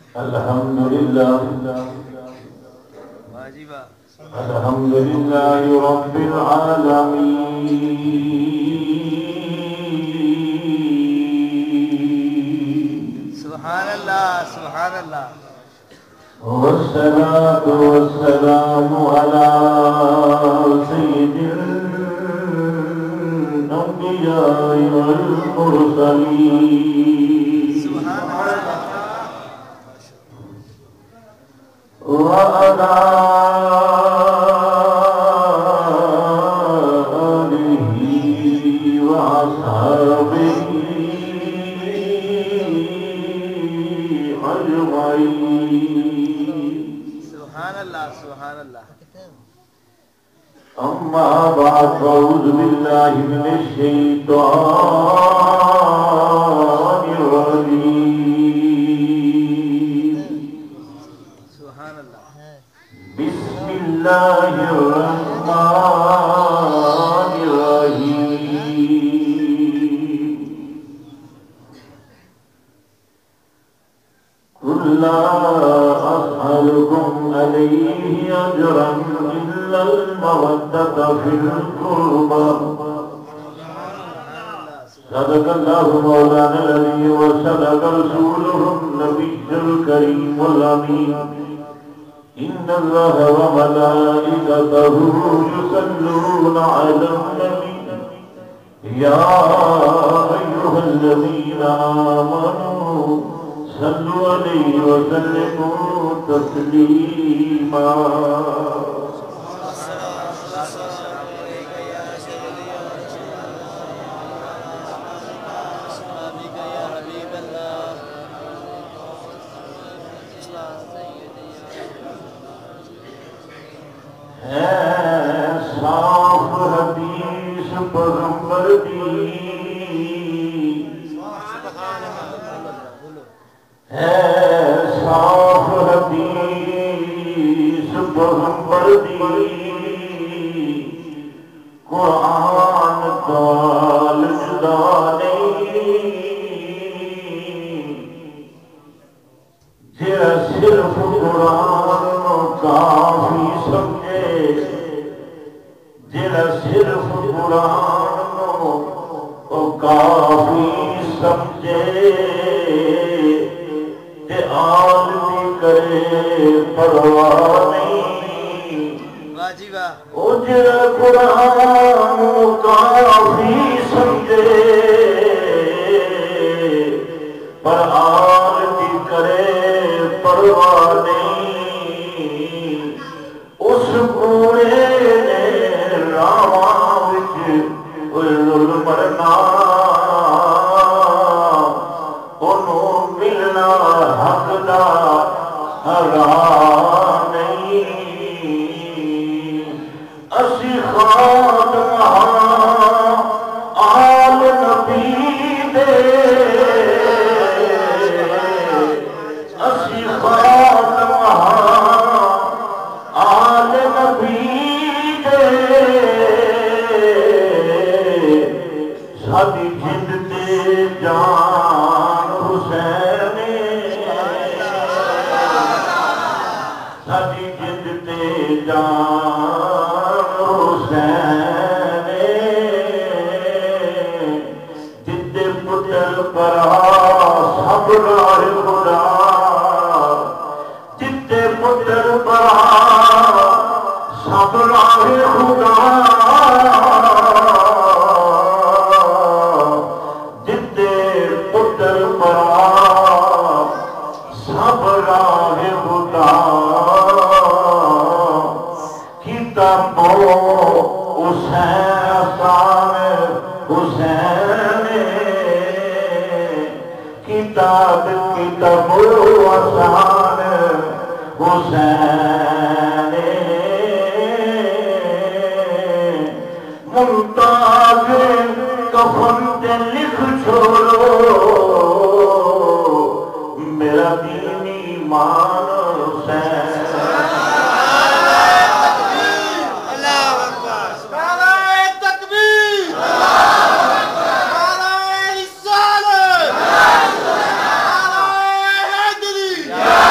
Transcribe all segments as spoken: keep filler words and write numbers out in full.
الحمدللہ الحمدللہ رب العالمین سبحان اللہ سبحان اللہ والصلاة والسلام على سيد الأنبياء والمرسلين سبحان اللہ وعلى آله وأصحابه أجمعين سبحان اللہ سبحان اللہ أما بعد فأعوذ بالله من الشيطان الرجيم سبحان اللہ بسم الله الرحمن الرحيم قل لا أسألكم عليه أجرا إلا المودة في القربى صدق الله مولانا العلي وصدق رسوله النبي الكريم الأمين إن الله وملائكته يصلون على النبي يا أيها الذين آمنوا صلوا عليه وسلموا تسليما صاف حدیث پیغمبر دی ہے صاف حدیث پیغمبر دی قرآن تال جدا نہیں جہاں صرف قرآن کافی سمجھے جہاں صرف قرآن کافی سمجھے تے عالمی کرے پرواہ نہیں واہ جی واہ او جہاں قرآن کافی سمجھے پر عالمی کرے پرواہ نہیں اس پورے نے راواں وچ ظلم مرنا انہوں ملنا حق دا حرام نہیں اسی خاتمہ آل نبی دے اسی خاتمہ آل نبی دے سادی جند تے جان حسین سادی جند تے جان حسین جدے پتر پرا سب راہ خدا جدے پتر پرا سب راہ خدا جدے پتر پرا سب راہ خدا کتابو حسین آسان حسین کتاب کتابو آسان حسین ممتاز کفن تے لکھ چھوڑو میرا دین ایمان حسین Yeah.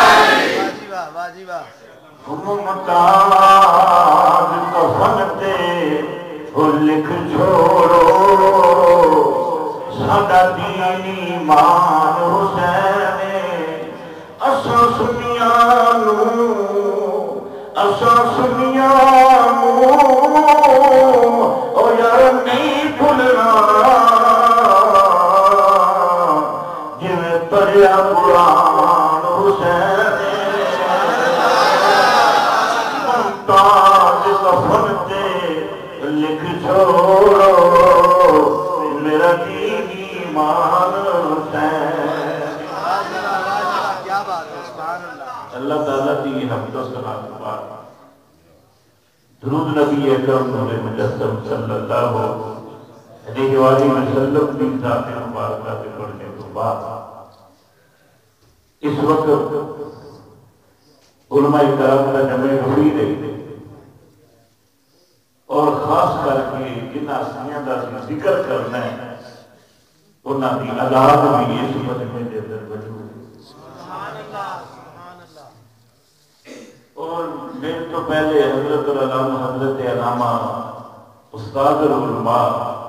ممتاز کفن تے وہ لکھ چھوڑو ساڈا دین ایمان حسین اساں سنیاں نو اساں سنیاں نو او یار نہیں بھولنا جویں پڑھیا قرآن حسین ممتاز کفن تے لکھ چھوڑو میرا دین ایمان حسین کیا بات ہے سبحان اللہ اللہ تعالیٰ کی حمد و صلاۃ پاک درود نبی اکرم نور مجسم صلی اللہ علیہ وآلہ وسلم کی ذات مبارکہ سے پڑھنے کے بعد اس وقت علماء کرام کا جمع ہوئی رہی اور خاص کر کے جن ہستیاں کا ذکر کرنا ہے انہاں دی اولاد بھی اس مجمع کے اندر موجود ہے سبحان اللہ سبحان اللہ اور میرے تو پہلے حضرت العلامہ حضرت علامہ استاد العلماء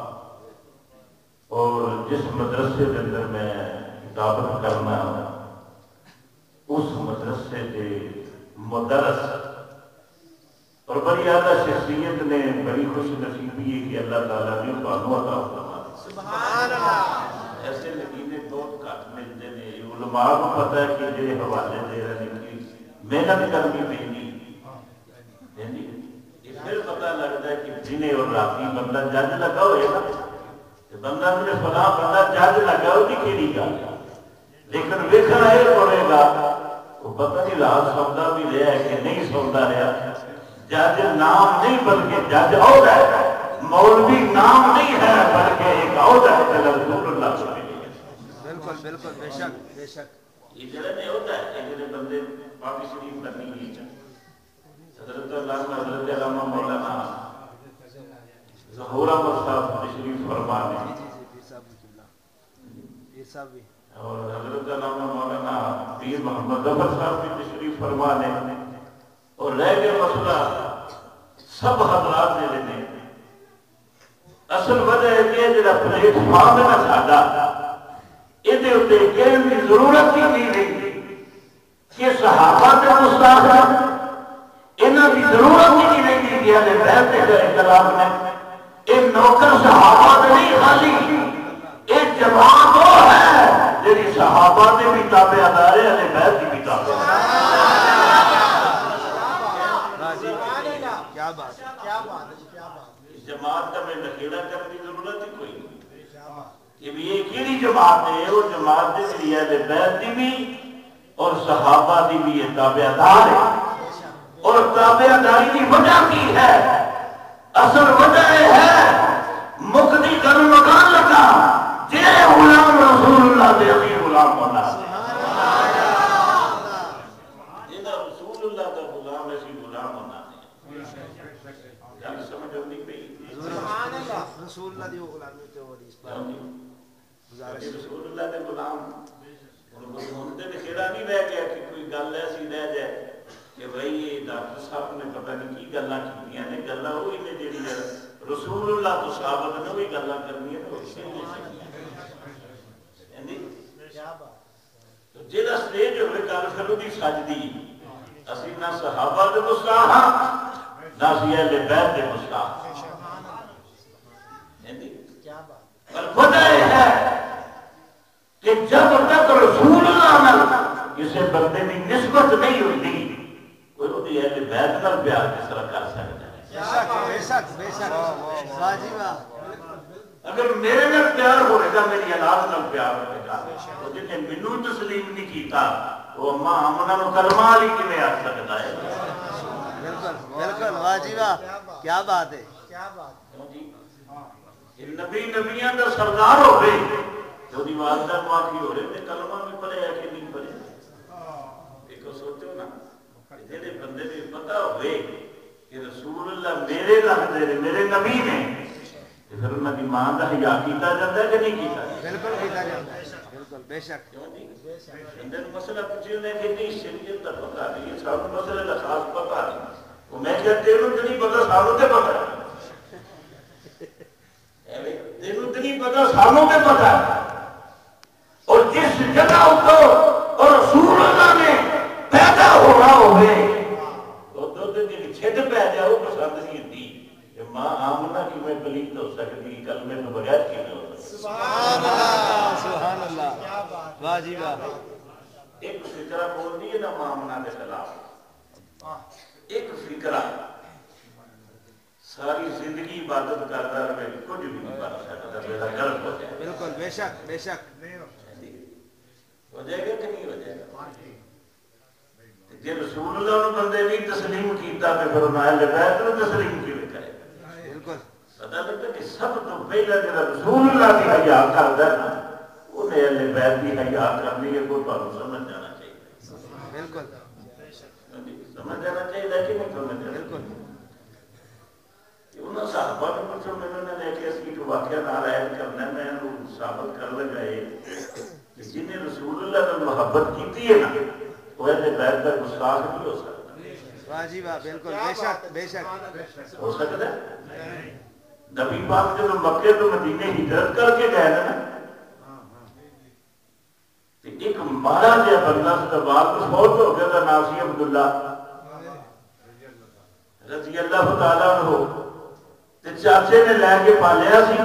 اور جس مدرسے کے اندر میں کتابت کرنا اس مدرسے کے مدرس اور بڑی اعلیٰ شخصیت نے بڑی خوش نصیبی ہے کہ اللہ تعالیٰ نے بانو عطا فرمایا سبحان اللہ ایسے لگینے بہت گھٹ ملتے ہیں علماء کو پتہ ہے کہ یہ حوالے دے رہے ہیں کہ محنت کرنی پہنی یہ پھر پتہ لگتا ہے کہ جنہیں اور راتی بندہ جج لگا ہوئے نا بندہ نے فلاں بندہ جج لگا ہو کہ کیڑی گل لیکن ویکھنا یہ پڑے گا وہ پتہ نہیں رات سودا بھی رہا ہے کہ نہیں سودا رہا جج نام نہیں بلکہ جج عہدہ ہے مولوی نام نہیں ہے بلکہ ایک عہدہ ہے رسول اللہ صلی اللہ علیہ وسلم بالکل بالکل بے شک بے شک یہ جڑا نہیں ہوتا ہے کہ جڑے بندے پاکی شریف کرنی ہے حضرت علامہ حضرت علامہ مولانا ظہور احمد صاحب تشریف فرما نے اور حضرت علامہ مولانا پیر محمد ظفر صاحب بھی تشریف فرما نے اور رہ گئے مسئلہ سب حضرات نے لینے اصل وجہ ہے کہ جڑا پلیٹ فارم ہے نا ساڈا یہ کہنے کی ضرورت ہی نہیں رہی کہ صحابہ کے مستحق انہاں کی ضرورت ہی نہیں رہی کہ اہل بیت کے اختلاف نے یہ نوکر صحابہ نہیں خالی یہ جماعت وہ ہے جی صحابہ نے بھی تابع دار ہے اہل بیت کی بھی تابع کیا بات ہے کیا بات ہے کیا بات جماعت کا میں نخیڑا کرنے کی ضرورت ہی کوئی نہیں کہ بھی یہ کیڑی جماعت ہے وہ جماعت ہے کہ اہل بیت دی بھی اور صحابہ دی بھی یہ تابع دار ہے اور تابع داری کی وجہ کی ہے اصل وجہ ہے مقدی کرن مکان لگا جے غلام رسول اللہ دے اخی غلام ہونا جنہا رسول اللہ کا غلام ایسی غلام ہونا جب سمجھ ہونی پئی سبحان اللہ رسول اللہ دی غلامی تے اور اس بات رسول اللہ دے غلام ہوندے نے خیرہ نہیں رہ گیا کہ کوئی گل ایسی رہ جائے کہ بھئی یہ ڈاکٹر صاحب نے پتہ نہیں کی گلاں کیتیاں نے گلاں وہی نے جڑی رسول اللہ تو صحابہ نے وہی گلاں کرنی ہے تو اسی نے کیا بات تو جڑا سٹیج ہوئے گل کرو دی سجدی اسی نہ صحابہ دے مستحق نہ اسی اہل بیت دے مستحق کیا بات پر وجہ یہ ہے کہ جب تک رسول اللہ نے کسی بندے کی نسبت نہیں ہوتی کوئی وہ اہل بیت نال پیار کس طرح کر سکتا ہے بے شک بے شک واہ جی واہ اگر میرے نال پیار ہوئے گا میری اولاد نال پیار ہوئے گا وہ جن نے مینوں تسلیم نہیں کیتا وہ اماں امنا نو کلمہ علی کیویں آ سکتا ہے بالکل بالکل واہ جی واہ کیا بات ہے کیا بات نبی نبیان دا سردار ہوئے جو دی والدہ معافی ہو رہے نے کلمہ بھی پڑھے ہے کہ نہیں پڑھے ایک کو سوچو نا جیڑے بندے بھی پتہ ہوئے کہ رسول اللہ میرے لگ دے رہے میرے نبی نے پھر انہوں نے ماں دا حیاء کیتا جاتا ہے کہ نہیں کیتا بالکل کیتا جاتا ہے بالکل بے شک اندر مسئلہ پچھل نے کہ نہیں شریعت کا پتہ نہیں، سانو مسئلے کا خاص پتہ نہیں. وہ میں کہا تینوں تو نہیں پتہ، سانو تے پتہ ہے. تینوں تو نہیں پتہ، سانو تے پتہ ہے. اور جس جگہ کو اور رسول اللہ نے پیدا ہونا ہوئے تو دو دن جی چھٹ پہ جاؤ پسند نہیں ہوتی. ماں آمنہ کی میں پلیت ہو سکتی کلمے تو بغیر کی میں ہو سکتی. سبحان اللہ سبحان اللہ واہ جی واہ. ایک فکرہ بول دی ہے نا مامنہ کے خلاف، ایک فکرہ ساری زندگی عبادت کرتا رہے کچھ بھی نہیں بن سکتا، میرا غلط ہو جائے. بالکل بے شک بے شک. ہو جائے گا کہ نہیں ہو جائے گا؟ جی رسول اللہ نے بندے نہیں تسلیم کیتا تو پھر انہیں اہل بیت نے تسلیم کیوں کرے. بالکل پتہ لگتا کہ سب تو پہلا جڑا رسول اللہ کی حیا کردا ہے نا انہیں اہل بیت کی حیا کرنی ہے. کوئی تو سمجھ جانا چاہیے. بالکل سمجھ جانا چاہیے لیکن نہیں سمجھ جانا. بالکل انہوں نے صحابہ نے پوچھو میں نے لے کے اس کی واقعہ نہ رائد کرنا ہے. میں انہوں ثابت کر لگائے کہ جنہیں رسول اللہ نے محبت کیتی ہے نا وہ اہل بیت کا گستاخ نہیں ہو سکتا. واہ جی واہ بالکل بے شک بے شک. ہو سکتا ہے؟ نبی پاک جب مکے تو مدینے ہجرت کر کے گئے نا ایک مارا جا بندہ سے بعد کو فوت ہو گیا تھا ناسی عبداللہ رضی اللہ تعالیٰ عنہ. تے چاچے نے لے کے پالیا سی.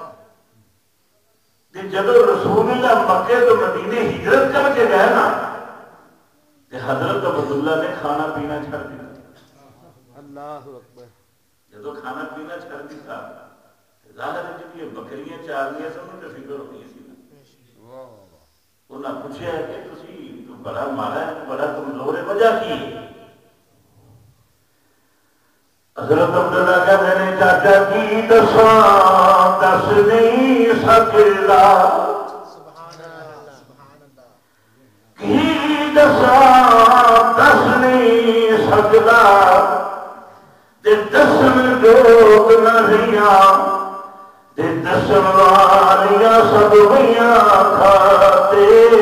تے جب رسول اللہ مکے تو مدینے ہجرت کر کے گئے نا تے حضرت عبداللہ نے کھانا پینا چھڑ دیا. اللہ اکبر. جب کھانا پینا چھڑ دیا ظاہر ہے جب یہ بکریاں چارنیاں سب میں فکر ہوتی سی. انہوں نے پوچھا ہے کہ تسی بڑا مارا ہے بڑا کمزور ہے وجہ کی ہے؟ حضرت عبداللہ کا میں نے چاچا کی دساں دس نہیں سکتا کی دساں دس نہیں سکتا تے دسن جوگ نہ رہیاں تے دسن والیاں سب ویاں کھاتے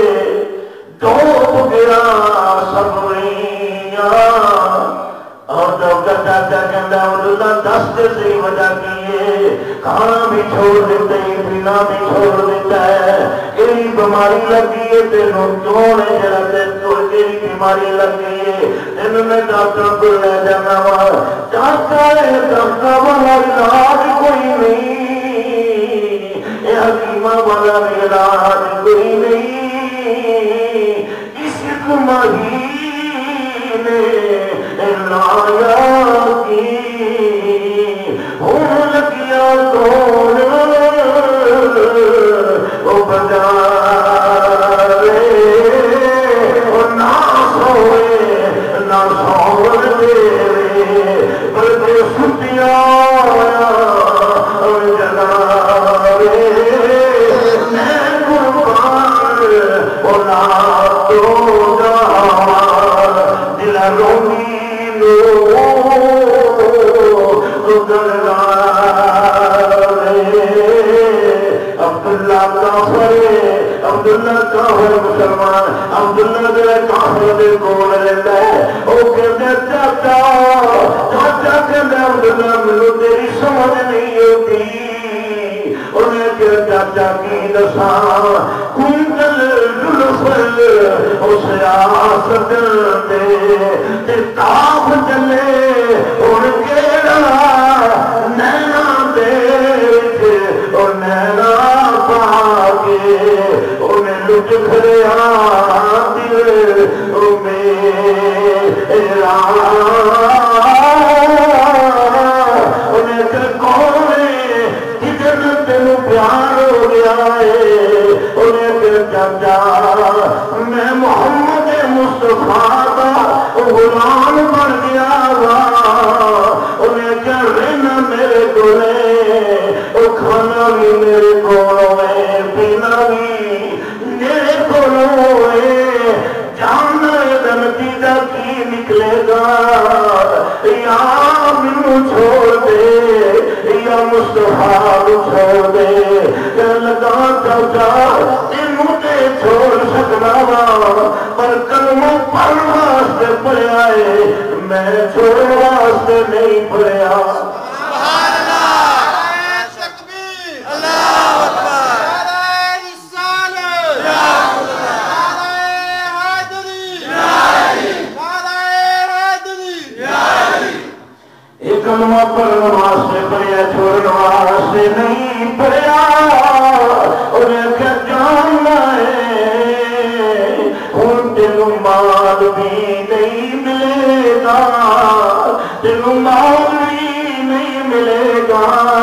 ڈوب گیا سب ویاں. اور ڈاکٹر چاچا کہندا عبداللہ دس دے صحیح وجہ کی ہے. کھانا بھی چھوڑ دیتے ہی پینا بھی چھوڑ دیتا ہے. کئی بیماری لگی ہے تینوں کیوں ہے جڑا تینوں کئی بیماری لگی ہے تینوں میں ڈاکٹر کو لے جانا وا. چاچا ہے ڈاکٹر والا علاج کوئی نہیں یہ حکیمہ والا علاج کوئی نہیں. اس مہینے لایا کی ہوں لگیا کون وہ بجا رے نہ سوئے نہ سو دے بلکہ ستیا جگہ رے میں قربان ہونا تو جا دل رومی عبداللہ کافر عبداللہ کافر مسلمان عبداللہ دے کافر دے کول رہتا ہے. وہ کہتے چاچا چاچا کہتے عبداللہ ملو تیری سمجھ نہیں ہوتی. انہیں کہ چاچا کی دساں کنجل جلفل اس آسد دے تاف چلے اور کیڑا نینا دے اور نینا پاکے انہیں لٹ کھریا دل میرا انہیں کہ کونے جدن تینوں پیار ہو گیا ہے. انہیں کہ چاچا میں محمد مصطفیٰ کا غلام بن گیا وا. انہیں کیا رہنا میرے کو وہ کھانا بھی میرے کو پینا بھی میرے کو جاننا یہ نتیجہ کی نکلے گا. یا مینوں چھوڑ دے یا مصطفیٰ کو چھوڑ دے. لگا چاچا تینوں میں چھوڑ سکنا وا پر کلمہ پڑھن واسطے پڑھیا ہے میں چھوڑ واسطے نہیں پڑھیا سبحان اللہ تکبیر اللہ اکبر نعرہ رسالت نعرہ حیدری نعرہ حیدری ایک کلمہ پڑھن واسطے پڑھیا چھوڑن واسطے نہیں پڑھیا انہیں کیا جاننا ہے ہن تینوں مال بھی نہیں ملے گا تینوں مال بھی نہیں ملے گا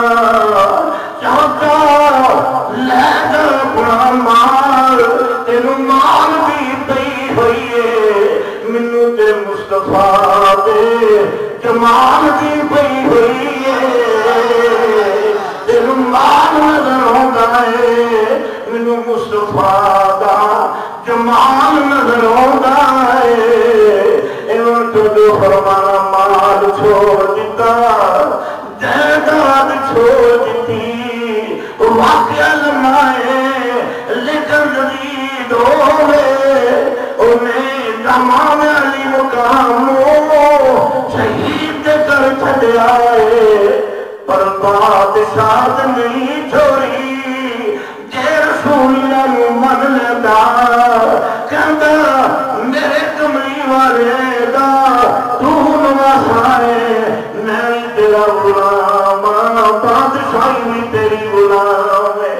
چاہتا لے جا اپنا مال تینوں مال بھی پئی ہوئی ہے مینوں تے مصطفیٰ دے جمال بھی پئی ہوئی ہے تینوں مال نظر آਉਂਦਾ ہے مینوں مصطفیٰ دا جمال نظر آਉਂਦਾ ہے انہوں تو فرمانا مال چھوڑ دیتا جائیداد چھوڑ دیتی واقعہ لمائے لیکن جدید ہوئے انہیں دمام علی مقاموں شہید کر چھڑے آئے پر بادشاہ نہیں چھوڑی جے رسول اللہ من لیتا کہندا میرے کملی والے دا تو نواسائے میں تیرا غلام بادشاہی بھی تیری غلام ہے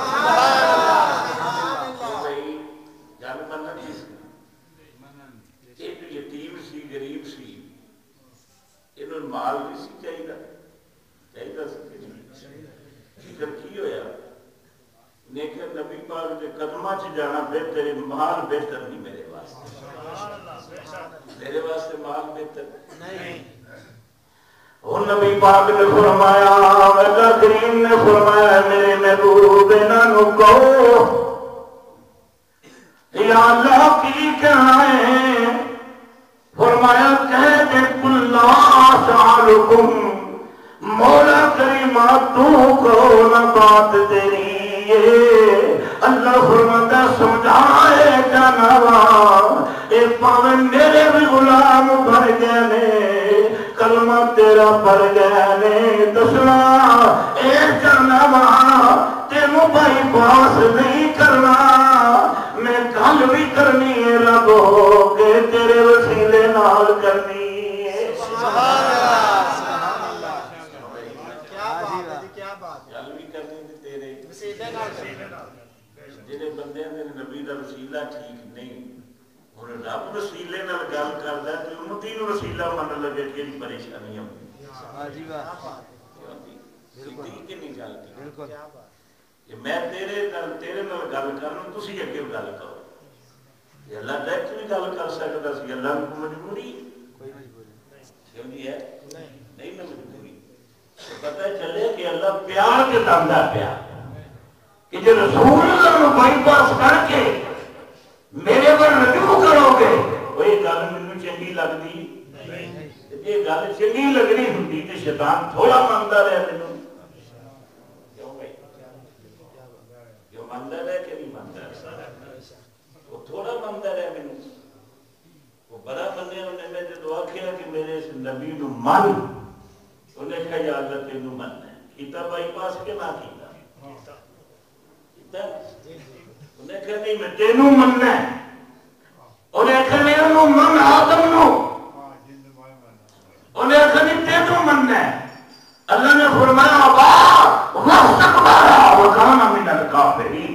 گل منن کی سی ایک یتیم سی غریب سی انہوں مال نہیں سی چاہیے چاہیے فکر کی ہویا لیکن نبی پاک کے قدمہ چ جانا بہتر ہے مال بہتر نہیں میرے واسطے میرے واسطے مال بہتر نہیں اور نبی پاک نے فرمایا اللہ کریم نے فرمایا میرے محبوب انہوں کہو یا اللہ کی کہنا ہے فرمایا کہہ دے کل لا سعالکم مولا کریمہ تو کہو نہ بات تیری اللہ فرماتا سمجھائے جانوا اے پاوے میرے بھی غلام بھر گئے نے کلمہ تیرا بھر گئے نے دسنا اے جانوا تینوں بائی پاس نہیں کرنا میں گل بھی کرنی ہے رب ہو کے تیرے وسیلے نال کرنی ہے سبحان اللہ سبحان اللہ کیا بات ہے کیا بات گل بھی کرنی ہے تیرے وسیلے نال جنہیں بندے نے نبی دا وسیلہ ٹھیک نہیں اور رب وسیلے نال گل کردا ہے تے امتی نو وسیلہ من لگے کیڑی پریشانی ہوندی ہاں جی واہ بالکل کہ نہیں گل کی بالکل کیا بات کہ میں تیرے نال تیرے نال گل کروں تسی اگے گل کرو یہ اللہ ڈائریکٹ بھی گل کر سکدا سی اللہ کو مجبوری کوئی مجبوری نہیں کیوں نہیں ہے نہیں نہ مجبوری پتہ چلے کہ اللہ پیار کے تاندا پیا کہ جو رسول اللہ کو بائی پاس کر کے میرے پر رجوع کرو گے وہی گل مینوں چنگی لگدی یہ گل چنگی لگنی ہوندی تے شیطان تھوڑا منگدا رہے مینوں کیوں بھائی جو منگدا رہے کہ نہیں منگدا وہ تھوڑا منگدا رہے مینوں وہ بڑا بندے انہیں میں جو آکھیا کہ میرے اس نبی نو من انہیں کہا یا اللہ تینوں مننا ہے کیتا بائی پاس کے نہ کیتا انہیں کہا نہیں میں تینوں مننا ہے انہیں کہا نہیں انہوں من آدم نو انہیں کہا نہیں تینوں مننا ہے اللہ نے فرمایا ابا واستکبارا وکانا من الکافرین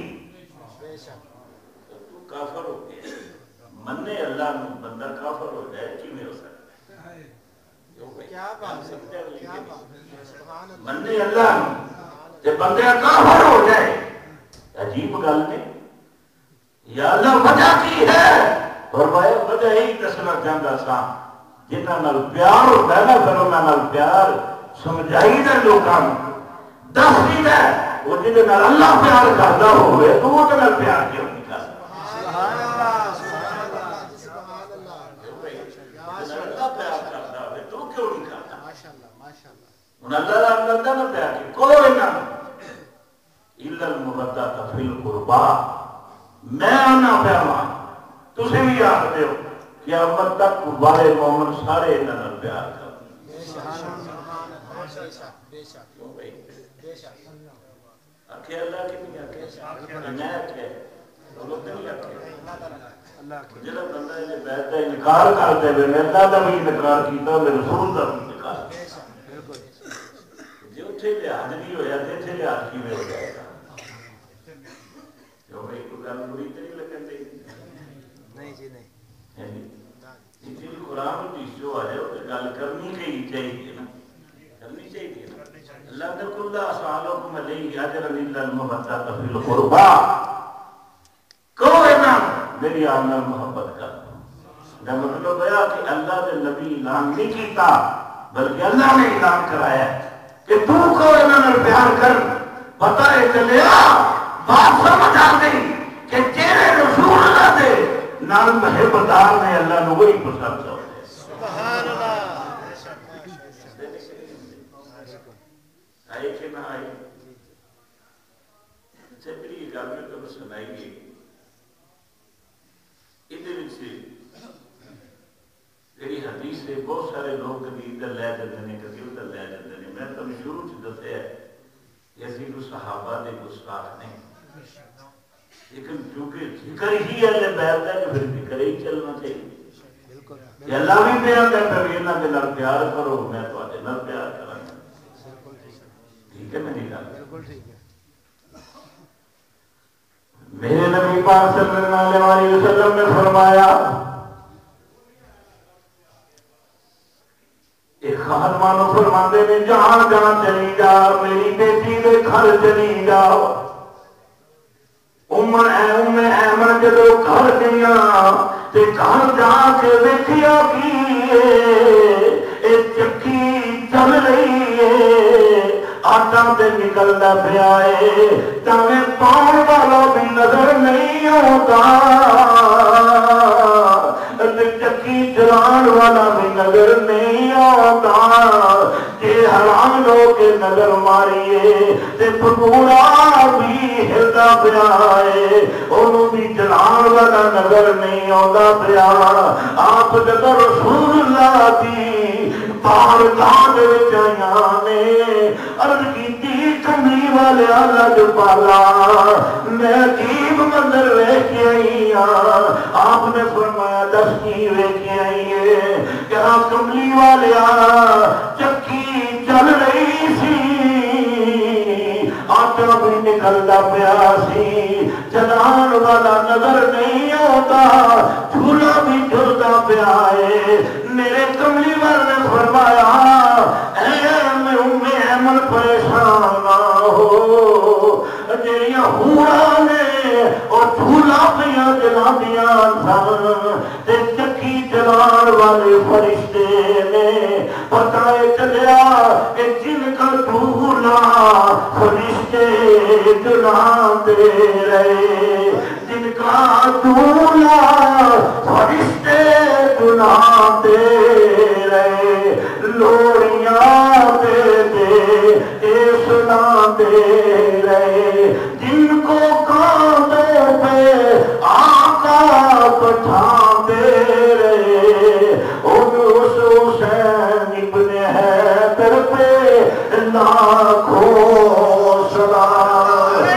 تو کافر ہو گئے مننے اللہ نو بندہ کافر ہو جائے کی نہیں ہو سکتا کیا بات ہے کیا بات ہے مننے اللہ نو تے بندہ کافر ہو جائے عجیب گل نے یا اللہ وجہ کی ہے فرمایا وجہ ہی دسنا چاہتا سا جنہاں نال پیار ہوتا ہے نا پھر انہاں نال پیار سمجھائی دے لوکاں دس دی ہے وہ جنہاں نال اللہ پیار کردا ہوئے تو وہ تے نال پیار کیوں نہیں کردا سبحان اللہ سبحان اللہ سبحان اللہ اللہ پیار کردا ہوئے تو کیوں نہیں کردا ماشاءاللہ ماشاءاللہ ان اللہ نال بندہ نہ پیار کی کوئی نہ الا المودۃ فی القربا میں آنا پیا وہاں تسی بھی آختے ہو قیامت تک والے مومن سارے انہاں پیار کر آخیا اللہ کی نہیں آخیا میں آخیا لوگ نہیں آخیا جڑا بندہ یہ بیت کا انکار کرتے ہوئے میں اللہ کا بھی انکار کیتا میں رسول کا بھی انکار جی اتنے لحاظ نہیں ہویا تو اتنے لحاظ کی ہو جائے گا جو بھائی کوئی گل بری تو نہیں لگن دے نہیں جی نہیں جی قرآن حدیث جو آ جائے وہ گل کرنی چاہیے نا کرنی چاہیے نا اللہ نے کل سالکم علیہ اجرا الا المودۃ فی القربى کوئی نہ میری آپ نے محبت کر جب مطلب ہے کہ اللہ نے نبی اعلان نہیں کیتا بلکہ اللہ نے اعلان کرایا کہ تو کوئی نہ پیار کر پتہ ہے چلیا بات سمجھ آ گئی کہ تیرے رسول اللہ دے نال محبتار نے اللہ نے وہی پسند ہو سبحان اللہ آئے کہ نہ آئے چپری گل میں تو سنائی گئی جی حدیث سے بہت سارے لوگ کبھی ادھر لے جاتے ہیں کبھی ادھر لے جاتے ہیں میں تم شروع سے دسیا کہ اسی کو صحابہ دے گستاخ نہیں لیکن چونکہ ذکر ہی ہے بیت ہے کہ پھر ذکر ہی چلنا چاہیے کہ اللہ بھی پیار کرتا ہے انہاں دے نال پیار کرو میں تواڈے نال پیار کراں ٹھیک ہے میری گل بالکل ٹھیک ہے میرے نبی پاک صلی اللہ علیہ وسلم نے فرمایا ایک خادمانو فرماندے نے جہاں جہاں چلی جا میری بیٹی دے گھر چلی جا ام ام ایمن جدو گھر گیا تے گھر جا کے دیکھیا کی اے چکی چل رہی ہے آٹا تے نکلدا پیا ہے تاویں پاؤں والا بھی نظر نہیں آتا چکی چلان والا بھی نظر نہیں آتا کہ حرام لو کے نظر ماریے تے پکوڑا بھی ہلدا پیا ہے انہوں بھی چلان والا نظر نہیں آتا پیا آپ جب رسول اللہ کی باہر گاہ چاہیاں نے عرض کی تھی کملی والے لج پالا میں عجیب منظر لے کے آئی ہاں آپ نے فرمایا دس کی لے کے آئی ہے کیا کملی والے چکی چل رہی سی آٹا بھی نکلتا پیا سی چلان والا نظر نہیں آتا جھولا بھی جھلتا پیا ہے میرے کملی والے نے فرمایا اے میں امی ایمن پریشان نہ ہو جیڑیاں ہورا نے اور جھولا پیا جلا دیا تے چکی چلان والے فرشتے نے پتہ چلیا کہ جن کا جھولا فرشتے جلاتے رہے جن کا جھولا فرشتے جلاتے رہے لوڑیاں دے دے اے سناتے رہے جن کو کاندھوں پہ آقا بٹھاتے رہے ان اس حسین ابن حیدر پہ لاکھوں سلام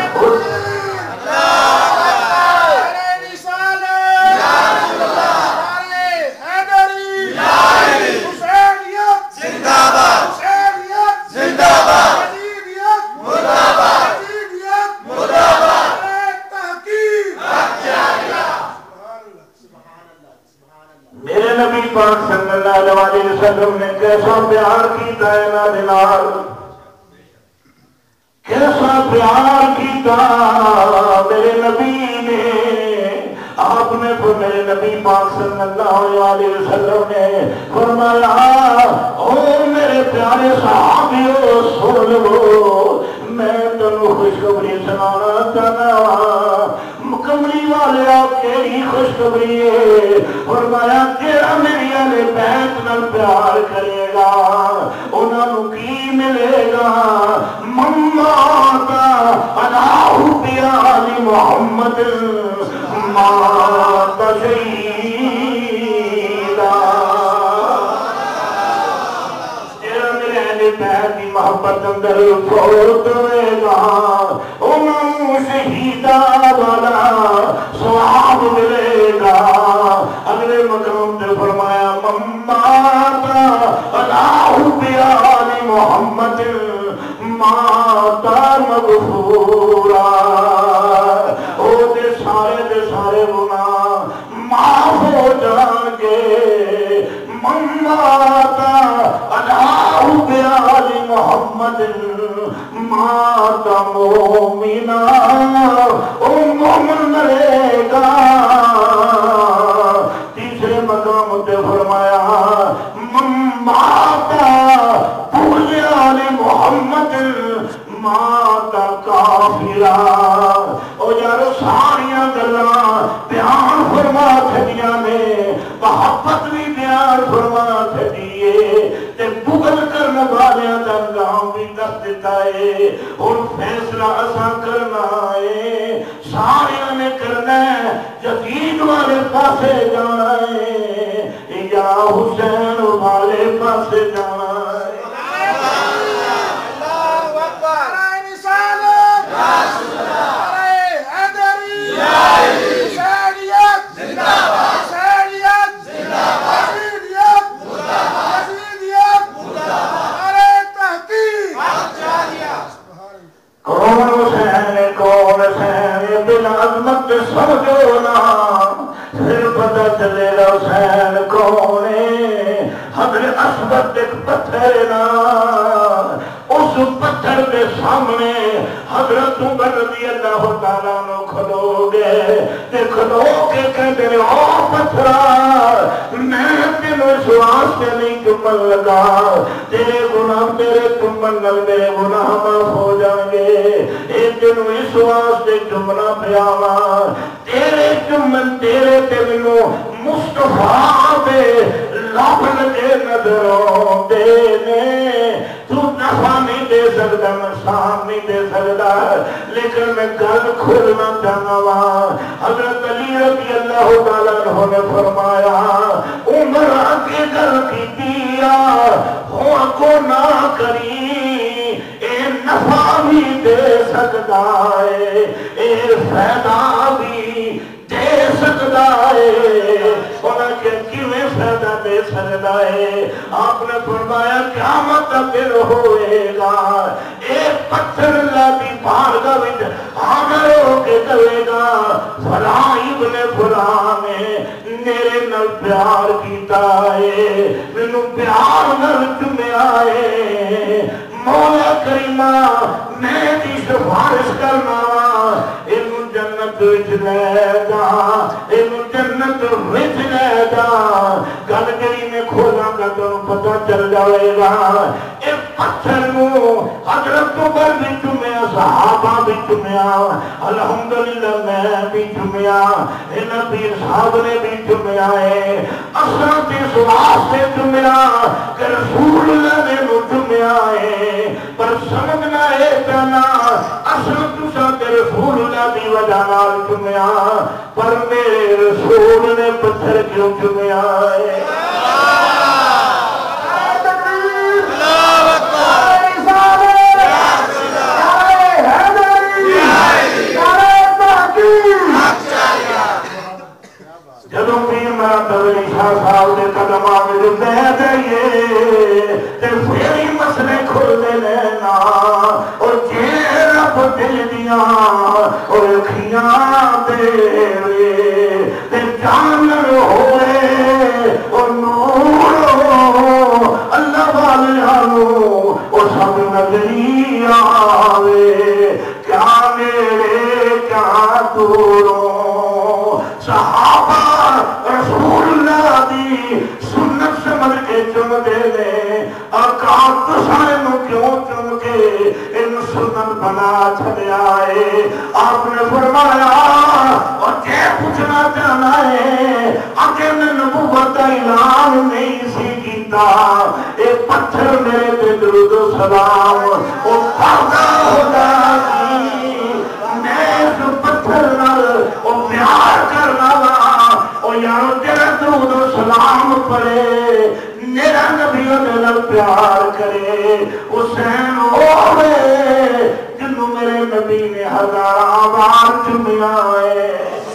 نبی پاک صلی اللہ علیہ وسلم نے کیسا پیار کیتا ہے نا دلال کیسا پیار کیتا میرے نبی نے آپ نے میرے نبی پاک صلی اللہ علیہ وسلم نے فرمایا او میرے پیارے صحابیوں سن لو میں تنو خوشخبری سنانا چاہنا کملی والے آپ کیڑی خوشخبری ہے فرمایا تیرا میری اہل بیت نال پیار کرے گا انہاں نوں کی ملے گا مما تا اللہ بیال محمد مات شہیدا جڑا میرے اہل بیت دی محبت اندر فوت ہوئے گا انہوں شہیدہ والا ثواب ملے گا اگلے مقام نے فرمایا مماتا اللہ بیان محمد ماتا مغفورا او دے سارے دے سارے گناہ معاف ہو جان گے مماتا اللہ بیان محمد ماتا مومنا او مومن مرے گا تیسرے مقام تے فرمایا ماتا بولیان محمد ماتا کافرہ او یارو ساریاں گلاں بیان فرما چھڑیاں نے محبت بھی بیان فرما چھڑیے تے بغل کرنے والیاں دا انجام بھی دس دیتا ہے اور فیصلہ اساں کرنا ہے ساریاں نے کرنا ہے یزید والے پاسے جانا ہے یا حسین والے پاسے جانا ہے کون حسین کون حسین بلا عظمت سمجھو نا پھر پتہ چلے گا حسین کون ہے حضرت اسود ایک پتھر نا اس پتھر کے سامنے حضرت عمر رضی اللہ تعالیٰ عنہ کھلو گے تے کھلو کے کہتے ہیں او پتھرا میں تینوں اس واسطے نہیں چمن لگا تیرے گناہ تیرے چمن نل میرے گناہ معاف ہو جائیں گے ایک تینوں اس واسطے چمنا پیاوا تیرے چمن تیرے تے منوں مصطفیٰ دے لب لگے نظروں دینے تو نفع نہیں دے سکتا نقصان نہیں دے سکتا لیکن میں گل کھولنا چاہنا ہوں حضرت علی رضی اللہ تعالیٰ عنہ نے فرمایا عمر آگے گل کی دیا ہوا کو نہ کری اے نفع بھی دے سکتا ہے اے فائدہ بھی دے سکتا ہے انہاں کے کیویں فائدہ دے سکتا ہے آپ نے فرمایا قیامت دن ہوئے گا ایک پتھر اللہ دی بارگاہ وچ حاضر ہو کے کہے گا فلاں ابن فلاں نے میرے نال پیار کیتا ہے مینوں پیار نال چومیا ہے مولا کریمہ میں دی سفارش کرنا اینوں جنت وچ لے جا اینوں جنت وچ لے جا گل جڑی میں کھولاں گا تانوں پتہ چل جائے گا اے پتھر نوں حضرت عمر بھی چومیا صحابہ بھی چومیا الحمدللہ میں بھی چومیا انہاں پیر صاحب نے بھی چومیا ہے اساں تے سواس سے چومیا کہ رسول اللہ نے نوں چومیا ہے پر سمجھنا ہے جانا اصل تساں تے رسول اللہ دی وجہ نال چومیا پر میرے رسول نے پتھر کیوں چومیا ہے جدوں پیر مراد علی شاہ صاحب دے قدماں وچ بہ جائیے تے پھر ہی مسئلے کھلدے نے نا اور جے رب دل دیاں اور اکھیاں دے تے جانن ہوئے اور نور اللہ والیاں نوں او سب نظری آوے کیا میرے کیا دوروں صحابہ رسول اللہ دی سنت سمجھ کے چم دے لے آقا تسائے نو کیوں چم کے ان سنت بنا چھلے آئے آپ نے فرمایا اور جے پوچھنا چاہنا ہے آگے میں نبوت اعلان نہیں سی کیتا اے پتھر میرے تے درود و سلام او پردہ ہوتا کی میں اس پتھر نال او پیار کر کلام پڑھے میرا نبی انہیں پیار کرے حسین ہوئے جنہوں میرے نبی نے ہزارہ بار چمیا ہے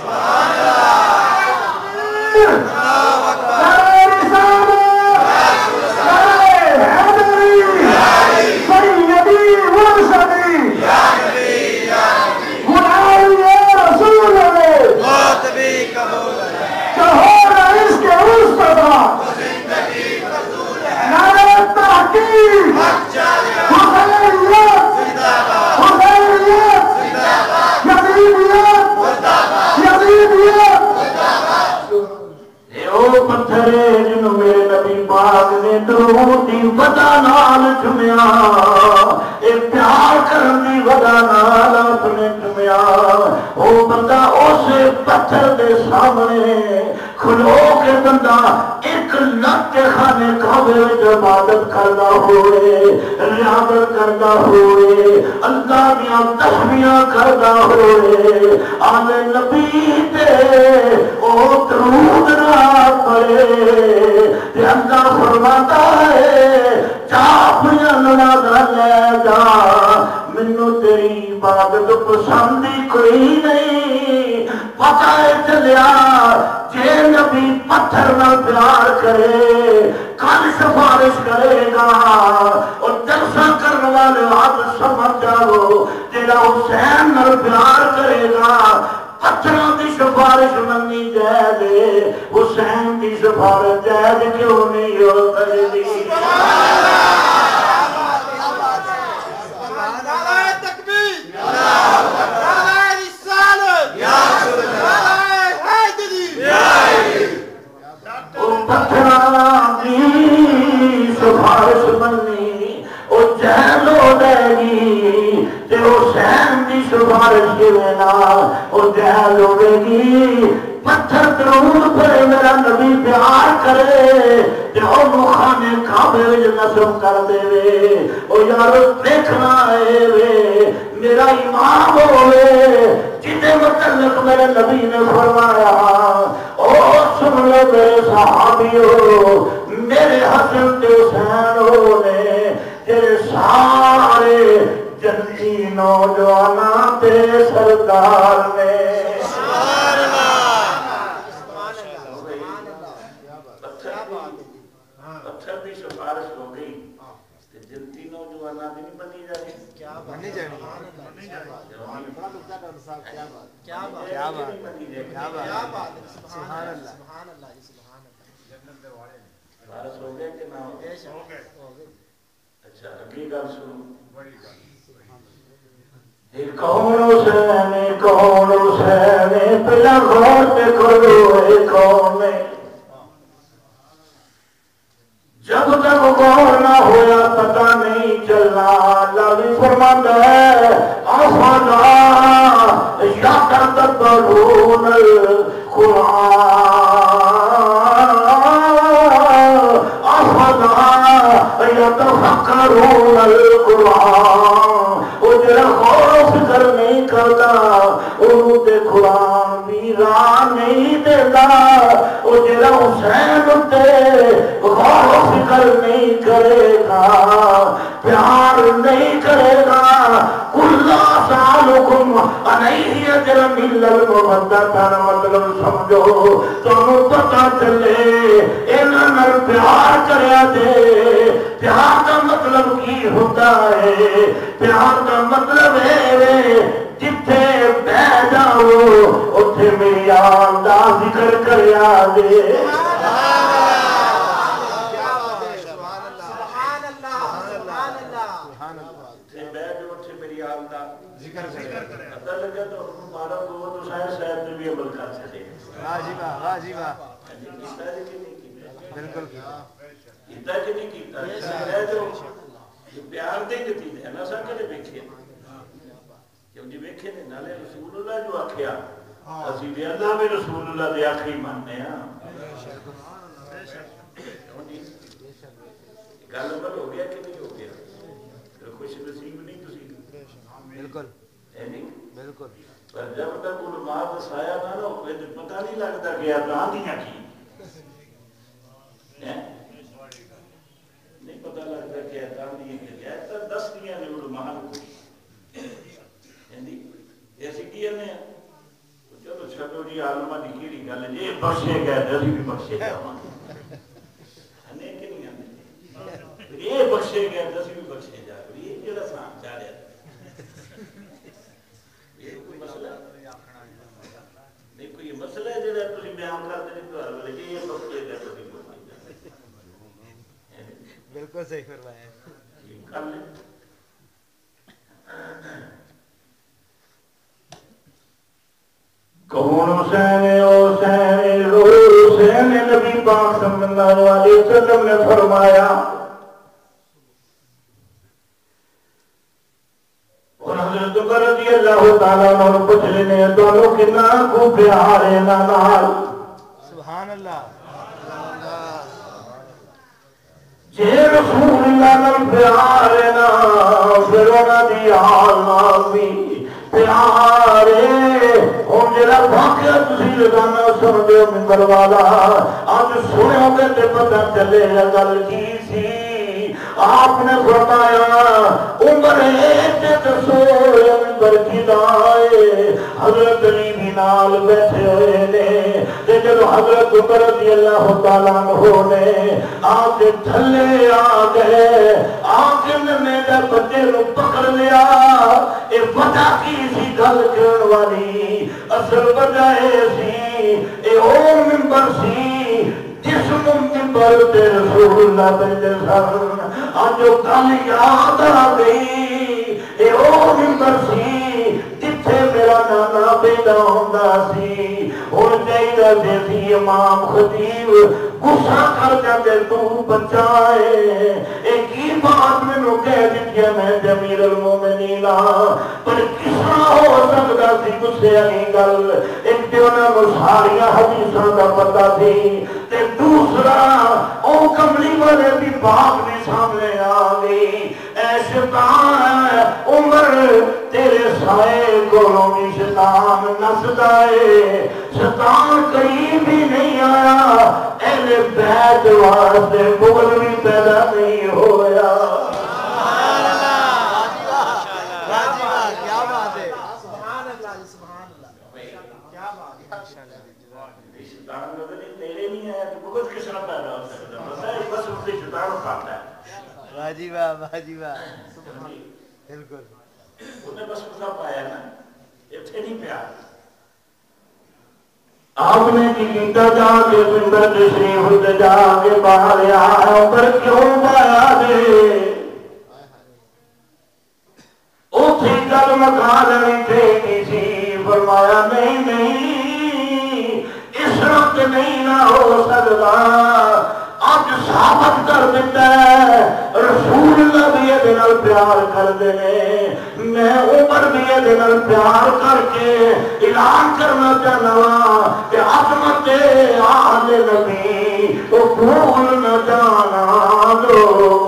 پتھر دے سامنے کھلو کے بندہ ایک لٹ خانے کعبے وچ عبادت کردا ہوئے ریاضت کردا ہوئے اللہ دیاں تسبیحاں کردا ہوئے آلے نبی تے او درود نہ پڑھے تے اللہ فرماتا ہے جا اپنی نمازاں لے جا مینوں تیری عبادت پسند ہی کوئی نہیں پتہ چلیا جے نبی پتھر نہ پیار کرے کل سفارش کرے گا اور جلسہ کرنے والے آپ سمجھ جاؤ جیڑا حسین نہ پیار کرے گا پتھروں کی سفارش مننی جائے حسین کی سفارش جائے کیوں نہیں ہو سکتی سفارش بننی او جہل ہو جائے گی تے حسین دی سفارش کیویں او جہل ہوے گی پتھر درود پڑے میرا نبی پیار کرے تے او مخانے کعبے وچ نصب کر دے وے او یارو دیکھنا اے وے میرا امام ہوئے جتے متعلق میرے نبی نے فرمایا او سن لو میرے صحابیو میرے حسن تے حسین ہونے تیرے سارے جنتی نوجواناں تے سردار نے پتھر بھی سفارش ہو گئی جنتی نوجواناں بھی نہیں بنی جائے کیا بنی جائے کیا بات کیا بات سبحان اللہ فارس ہو گئے کہ نہ ہو گئے اچھا اگلی گل سنو کون حسین کون حسین پہلا غور تے کرو اے کون جب تک غور نہ ہویا پتہ نہیں چلنا اللہ بھی فرماتا ہے افلا یتدبرون القرآن یتفکرون القرآن او جڑا غور و فکر نہیں کرتا انہوں تے قرآن بھی راہ نہیں دیتا او جڑا حسین تے غور و فکر نہیں کرے گا پیار نہیں کرے گا کلا سالکم انہی اجر مل المبدتا مطلب سمجھو تمہیں پتہ چلے انہاں پیار کریا دے پیار کا مطلب کی ہوتا ہے پیار کا مطلب ہے جتھے بہ جاؤ اتھے میری آل دا ذکر کریا دے بالکل کیتا کہ نہیں کیتا ہے جو پیار دے نتیجے نا سا کدے ویکھے کیوں جی ویکھے نے نالے رسول اللہ جو آکھیا اسی بھی اللہ بھی رسول اللہ دے آخری ماننے ہاں گل عمل ہو گیا کہ نہیں ہو گیا خوش نصیب نہیں تسی بالکل ہے نہیں بالکل پر جب تک علماء دسایا نہ نہ پتہ نہیں لگتا کہ آپ آندیاں کی بخشے گئے ابھی بھی بخشے گئے یہ بخشے گئے ابھی بھی بخشے جا یہ کیڑا سان چاہ رہا یہ کوئی مسئلہ نہیں کوئی مسئلہ ہے جڑا تسی بیان کرتے نہیں تو ہر ویلے یہ بخشے گئے ابھی بالکل صحیح فرمایا کر لیں کون حسین حسین رو حسین نبی پاک صلی اللہ علیہ وسلم نے فرمایا اور حضرت عمر رضی اللہ تعالیٰ عنہ پوچھ لینے دونوں کنا کو پیارے نال سبحان اللہ جے رسول اللہ نال پیارے نا پھر انہاں دی حال نال بھی پیارے ہوں جڑا واقعہ تسی روزانہ سنتے ہو منبر والا اج سنو گے تے پتہ چلے گا گل کی سی آپ نے فرمایا عمر تے دسو منبر کی دائے حضرت علی بھی نال بیٹھے ہوئے نے تے جب حضرت عمر رضی اللہ تعالیٰ عنہ نے آ کے تھلے آ گئے آ کے میرے بچے نو پکڑ لیا اے وجہ کی سی گل کرن والی اصل وجہ سی اے او منبر سی جس منبر تے رسول اللہ بیٹھے سن آج جو گل یاد آ گئی اے او منبر سی جتھے میرا نانا پیدا ہوندا سی ہن چاہیدا سی امام خطیب غصہ کر جاندے تو بچائے اے کی بات مینوں کہہ دتی میں امیر المومنین پر کس طرح ہو سکدا سی غصے والی گل ایک تے انہاں نوں ساریاں حدیثاں دا پتہ سی تے دوسرا او کملی والے دی بات بھی سامنے آ گئی اے شیطان عمر تیرے سائے کولوں بھی شیطان نسدا اے شیطان قریب ہی نہیں آیا اہل بیت واسطے بغل بھی پیدا نہیں ہویا سبحان اللہ واجب کیا بات ہے سبحان اللہ سبحان اللہ کیا بات ہے شیطان نظر تیرے نہیں آیا تو بغل کس طرح پیدا ہو سکتا ہے بس اس سے شیطان کھاتا ہے واجب واجب بالکل انہیں بس مسا پایا نا اتنے نہیں پیا آپ نے کی کیتا جا کے منبر تشریف تے جا کے باہر آیا پر کیوں پایا دے اوتھے گل مکا لینی چاہیے سی فرمایا نہیں نہیں اس وقت نہیں نہ ہو سکتا آج ثابت کر دیتا ہے رسول اللہ بھی یہ دنال پیار کر دینے میں عمر بھی یہ دنال پیار کر کے اعلان کرنا چاہنا کہ عظمت آل نبی تو بھول نہ جانا دو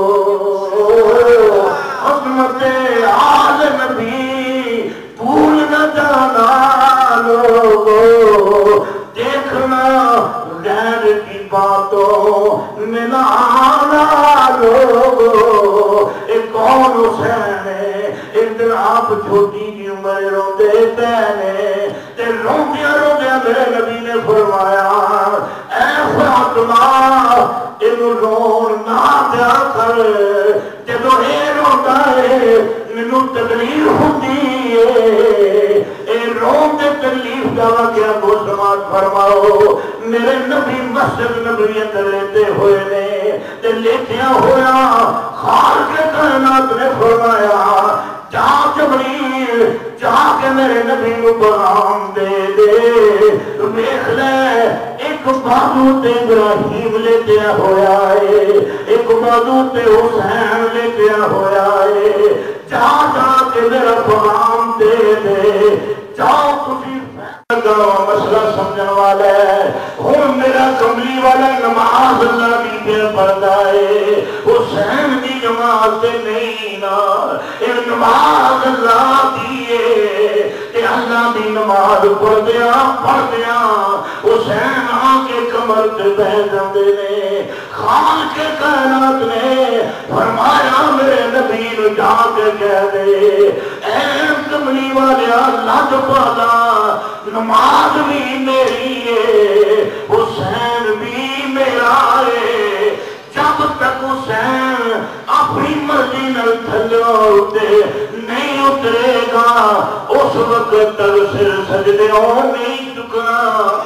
عظمت آل نبی بھول نہ جانا لوگو دیکھنا غیر کی باتوں میں نہ آنا لوگو ایک کون حسین ہے ایک دن آپ چھوٹی کی عمر روندے پہنے تے روندیا روندیا میرے نبی نے فرمایا اے فاطمہ انہوں رون نہ دیا کر جدو اے روندا ہے مینوں تکلیف ہوندی ہے اے رون دے تکلیف دا واقعہ کو سماعت فرماؤ میرے نبی مسجد نبوی اندر لیتے ہوئے نے تے لیتیاں ہویا خال کے کائنات نے فرمایا جا جبریل جا کے میرے نبی نو پیغام دے دے دیکھ لے ایک بازو تے ابراہیم لیتیا ہویا ہے ایک بازو تے حسین لیتیا ہویا ہے جا جا کے میرا پیغام دے دے جاؤ تسی مسئلہ سمجھن والا ہے ہوں میرا کملی والا نماز اللہ بھی پہ پڑھتا ہے حسین کی جماعت نہیں نا ایک نماز اللہ دیئے کہ اللہ بھی نماز پڑھ دیا پڑھ دیا حسین آنکے کمر سے بہ جاندے نے خال کے کائنات نے فرمایا میرے نبی نو جا کے کہہ دے اے کملی والیا لج پالا نماز بھی میری ہے حسین بھی میرا ہے جب تک حسین اپنی مرضی نل تھلوں تے نہیں اترے گا اس وقت تک سر سجدے اور نہیں چکنا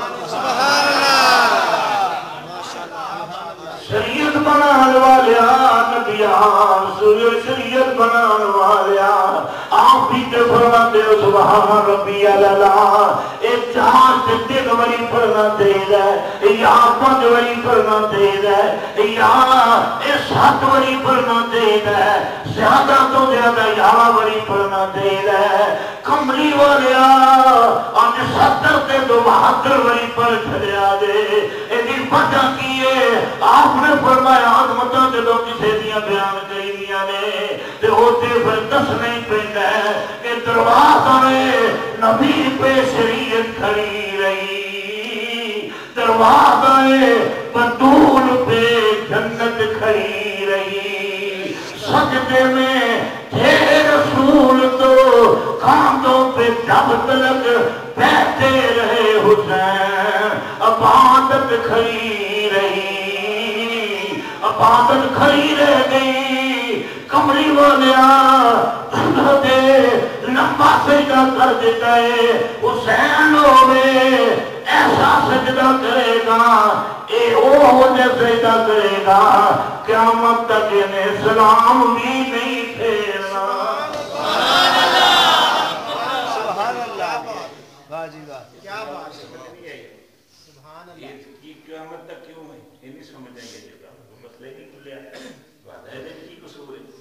شریعت بنان والیا نبیان شریعت بنان والیا آپ بھی تے فرماتے ہو سبحان ربی اللہ ایک چار سے تین وری پڑھنا تیز ہے یا پانچ وری پڑھنا تیز ہے یا سات وری پڑھنا تیز ہے زیادہ تو زیادہ یا وری پڑھنا تیز ہے کملی والیا آج ستر تے دو بہتر وری پڑھ چھڑیا دے ایدی وجہ کیے آپ نے فرمایا عظمتاں جدوں کسے دیاں بیان کری دیاں نے تے ہوتے پھر دس نہیں پیندا ہے کہ دروازہ میں نبی پہ شریعت کھڑی رہی دروازہ میں بطول پہ جنت کھڑی رہی سجدے میں تھے رسول تو کاندھوں پہ جب تلک بیٹھے رہے حسین عبادت کھڑی رہی عبادت کھڑی رہ گئی کمری والیا دے لمبا سجدہ کر دیتا ہے حسین ہوئے ایسا سجدہ کرے گا اے او ہونے سجدہ کرے گا قیامت تک انہیں سلام بھی نہیں پھیرنا سبحان اللہ سبحان اللہ واہ جی واہ کیا بات ہے سبحان اللہ یہ قیامت تک کیوں ہے یہ نہیں سمجھیں گے جگہ مسئلے کی کلیا وعدہ ہے کی قصور ہے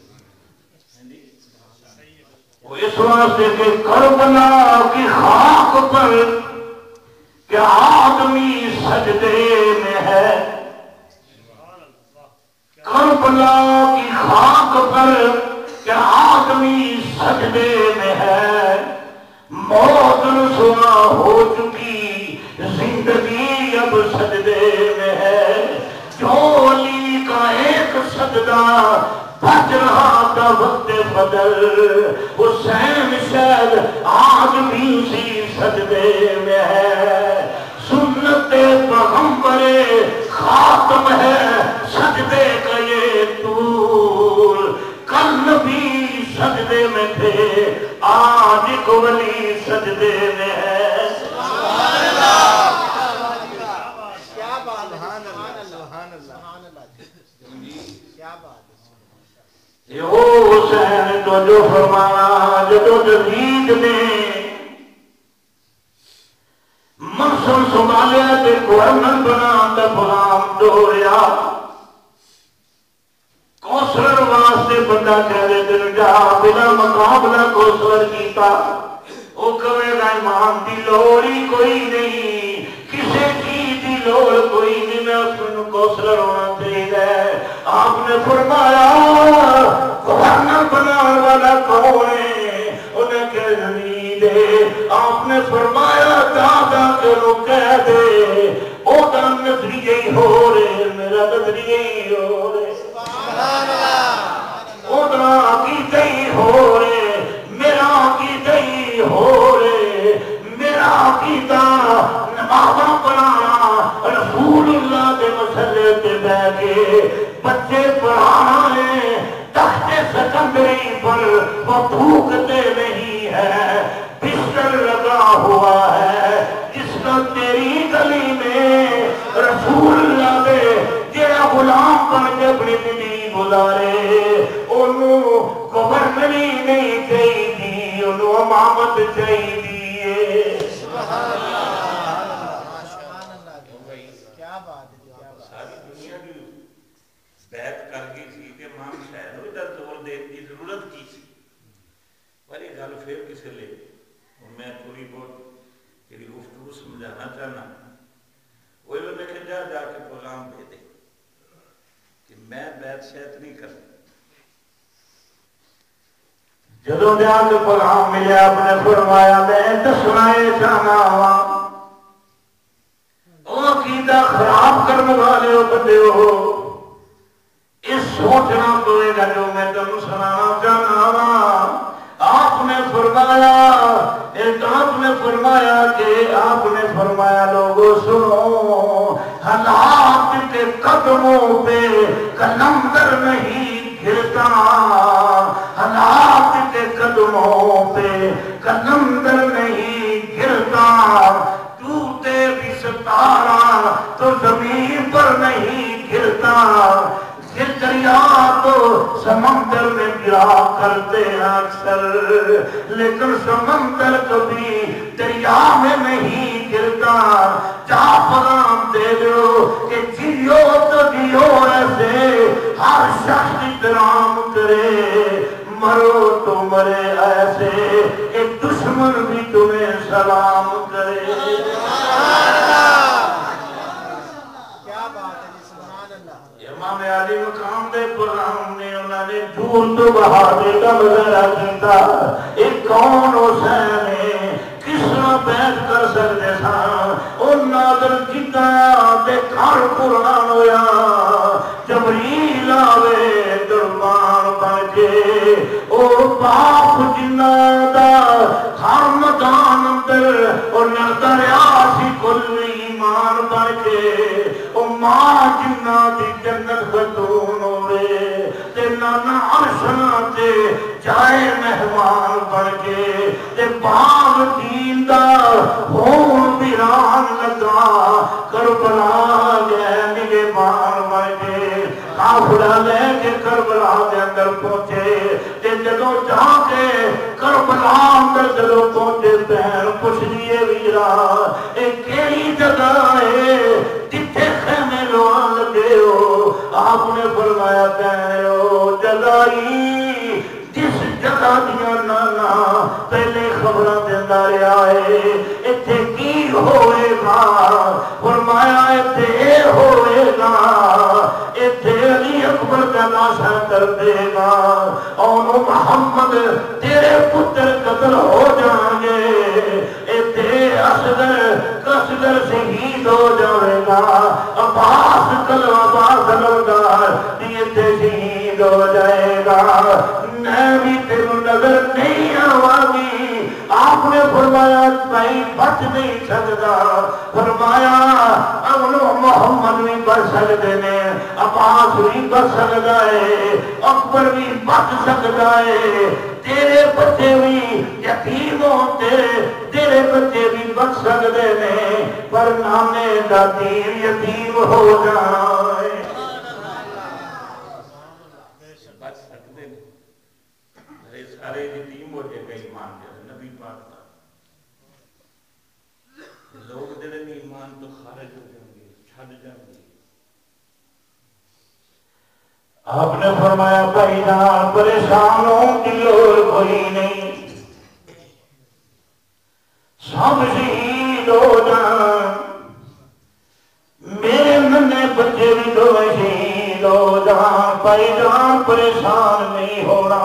وہ اس واسطے کہ کربلا کی خاک پر کیا آدمی سجدے میں ہے کربلا کی خاک پر کیا آدمی سجدے میں ہے موت رسوا ہو چکی زندگی اب سجدے میں ہے جو علی کا ایک سجدہ بچ رہا تھا وقت بدل حسین شاید آج بھی اسی سجدے میں ہے سنت پیغمبر خاتم ہے سجدے کا یہ طول کل بھی سجدے میں تھے آج کو ولی سجدے میں ہے سبحان اللہ کیا بات ہے سبحان اللہ کیا بات یہ حسین تو جو فرمانا جدو جدید نے منصب سنبھالیا تے گورنر بنا تے غلام دوریا کوثر واسطے بندہ کہہ دے دن جا بلا مقابلہ کوثر کیتا وہ کہے گا امام دی لوڑ ہی کوئی نہیں کسے چیز دی لوڑ کوئی نہیں میں اپنے کوثر ہونا چاہیے آپ نے فرمایا گورنر بنانے والا کون ہے انہیں کہہ زمین دے آپ نے فرمایا دادا کے لو کہہ دے او دا نظریہ ہی ہو رہے میرا نظریہ ہی ہو رہے او دا عقیدہ ہی ہو رہے میرا عقیدہ ہی ہو رہے میرا عقیدہ نمازاں پڑھانا رسول اللہ کے مسئلے تے بیٹھ کے بچے پڑھانا ہے تخت سکندری پر وہ بھوکتے نہیں ہے بستر لگا ہوا ہے جس کا تیری گلی میں رسول اللہ دے جیڑا غلام بن کے اپنی زندگی گزارے انہوں گورنری نہیں چاہیے انہوں امامت چاہیے سبحان اللہ کیا بات ہے ساری دنیا کی بیعت کر گئی تھی کہ امام شاید ہوئی در دور دین کی ضرورت کی تھی پر یہ گل پھر کسے لے میں تھوڑی بہت تیری گفتگو سمجھانا چاہنا وہی میں کہ جا جا کے پیغام دے دے کہ میں بیعت شاید نہیں کرتا جدوں جا کے پیغام ملیا آپ نے فرمایا میں دسنائے جانا ہوا وہ عقیدہ خراب کرنے والے ہو بندے ہو اس سوچنا پڑے گا جو میں تمہیں سنانا چاہنا فرمایا لوگوں سنو، حالات کے قدموں پہ کلندر نہیں گرتا، حالات کے قدموں پہ کلندر نہیں گرتا، ٹوٹے بھی ستارہ تو زمین پر نہیں گرتا، یہ دریا تو سمندر میں گرا کرتے ہیں اکثر، لیکن سمندر کبھی دریا میں نہیں گرتا۔ جا فرام دے دو کہ جیو تو جیو ایسے، ہر شخص احترام کرے، مرو تو مرے ایسے کہ دشمن بھی تمہیں سلام کرے۔ امام علی مقام دے پرام نے انہوں نے دور تو بہادر کا مظاہرہ کیتا، ایک کون حسین ہے کس نہ بیٹھ کر سکتے ساں، ان نادر کیتا دے گھر قرآن ہویا، جبریل آوے دربان بانجے، او باپ جنہ دا ہر مدان اندر اور نظر آسی کل ایمان بانجے، او ماں جنہ دی جنت فتون ہوئے، تے نانا عرشنا تے جائے مہمان بن کے، تے باغ دین دا ہون بیران لگا، کربلا گئے نگہبان بن کے، کافرہ لے کے کربلا دے اندر پہنچے، تے جدو جا کے کربلا اندر جدو پہنچے بہن پوچھ لیے ویرا، ایک کیڑی جگہ ہے جتھے خیمے لوان لگے ہو؟ آپ نے فرمایا کہنے ہو جگائی جس جگہ دیا نانا پہلے خبرہ دیندہ رہا ہے، اتھے کی ہوئے گا؟ فرمایا اتھے ہوئے گا، اتھے علی اکبر کا ناشا کر دے گا، اور محمد تیرے پتر قتل ہو جائیں گے، اتھے اصغر اصغر شہید ہو جائے گا، عباس کلو عباس لوگار دیتے شہید ہو جائے گا، میں بھی تیرے نظر نہیں آواگی۔ آپ نے فرمایا میں بچ نہیں سکتا، فرمایا اگلو محمد بھی بچ سکتے نے، عباس بھی بچ سکتا ہے، اکبر بھی بچ سکتا ہے، تیرے بچے بھی یتیم ہوتے، تیرے بچے بھی بچ سکتے نے، پر نانے دا دین یتیم ہو جائے۔ بچ سکتے نے، میرے سارے یتیم ہو جائے گا ایمان کے نبی پاک کا، لوگ جڑے نہیں ایمان تو خارج ہو جائیں گے، چھڑ جائیں گے۔ آپ نے فرمایا بھائی جان پریشانوں کی لوڑ کوئی نہیں، سب شہید ہو جان، میرے ننے بچے بھی دو شہید ہو جان، بھائی جان پریشان نہیں ہونا،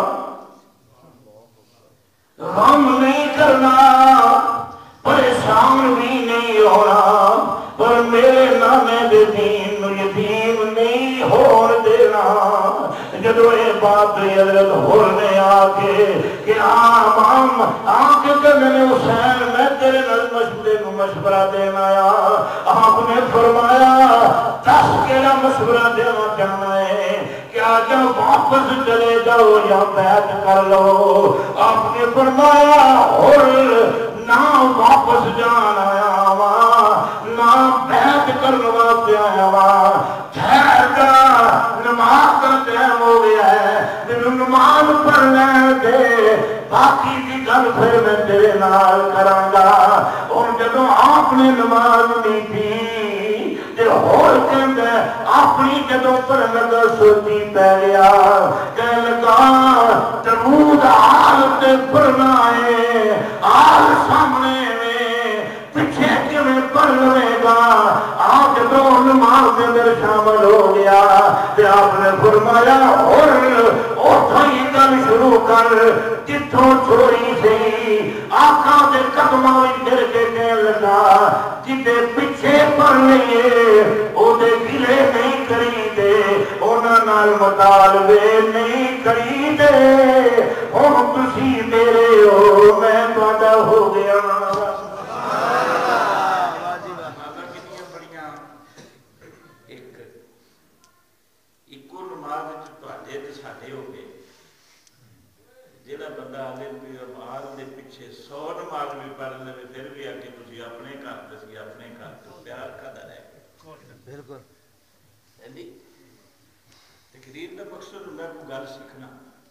غم نہیں کرنا، پریشان بھی نہیں ہونا، پر میرے نانے دے دین نو یتیم نہیں ہون دینا۔ جدو اے بات حضرت ہور نے آکے کہ آمام آکے کہنے حسین میں تیرے نال مشورے کو مشورہ دینا آیا، آپ نے فرمایا دس کیڑا مشورہ دینا چاہنا ہے، کیا جب واپس چلے جاؤ یا بیعت کر لو؟ آپ نے فرمایا اور نہ واپس جان آیا وا، نہ بیعت کرنے واسطے آیا وا، ٹھہر جا نماز کا ٹائم ہو گیا ہے، میرے نماز پڑھ لے دے، باقی کی گل پھر میں تیرے نال کراں گا۔ اور جدوں آپ نے نماز نہیں تھی تے ہور کہندا اپنی جدوں پڑھن لگا سوچی پہ گیا، کہنے لگا درود حال تے پڑھنا ہے، آل سامنے میں پیچھے کیویں پڑھ لے گا؟ آپ جدوں نماز کے اندر شامل ہو گیا تے آپ نے فرمایا اور اوتھوں ہی گل شروع کر جتھوں چھوڑی سی، آقا دے قدماں وچ گر کے کہنے لگا جتے پیچھے پڑھ لئیے او دے گلے نہیں کریدے، انہاں نال مطالبے نہیں کریدے، ہن تسی میرے ہو میں تہاڈا ہو گیا۔ بندہ آگے نماز دے پیچھے سو نماز بھی پڑھ لے پھر بھی آ کے تسی اپنے گھر تسی اپنے گھر تو پیار کدا رہے بالکل تقریر کا مقصد ہوتا ہے کوئی گل سیکھنا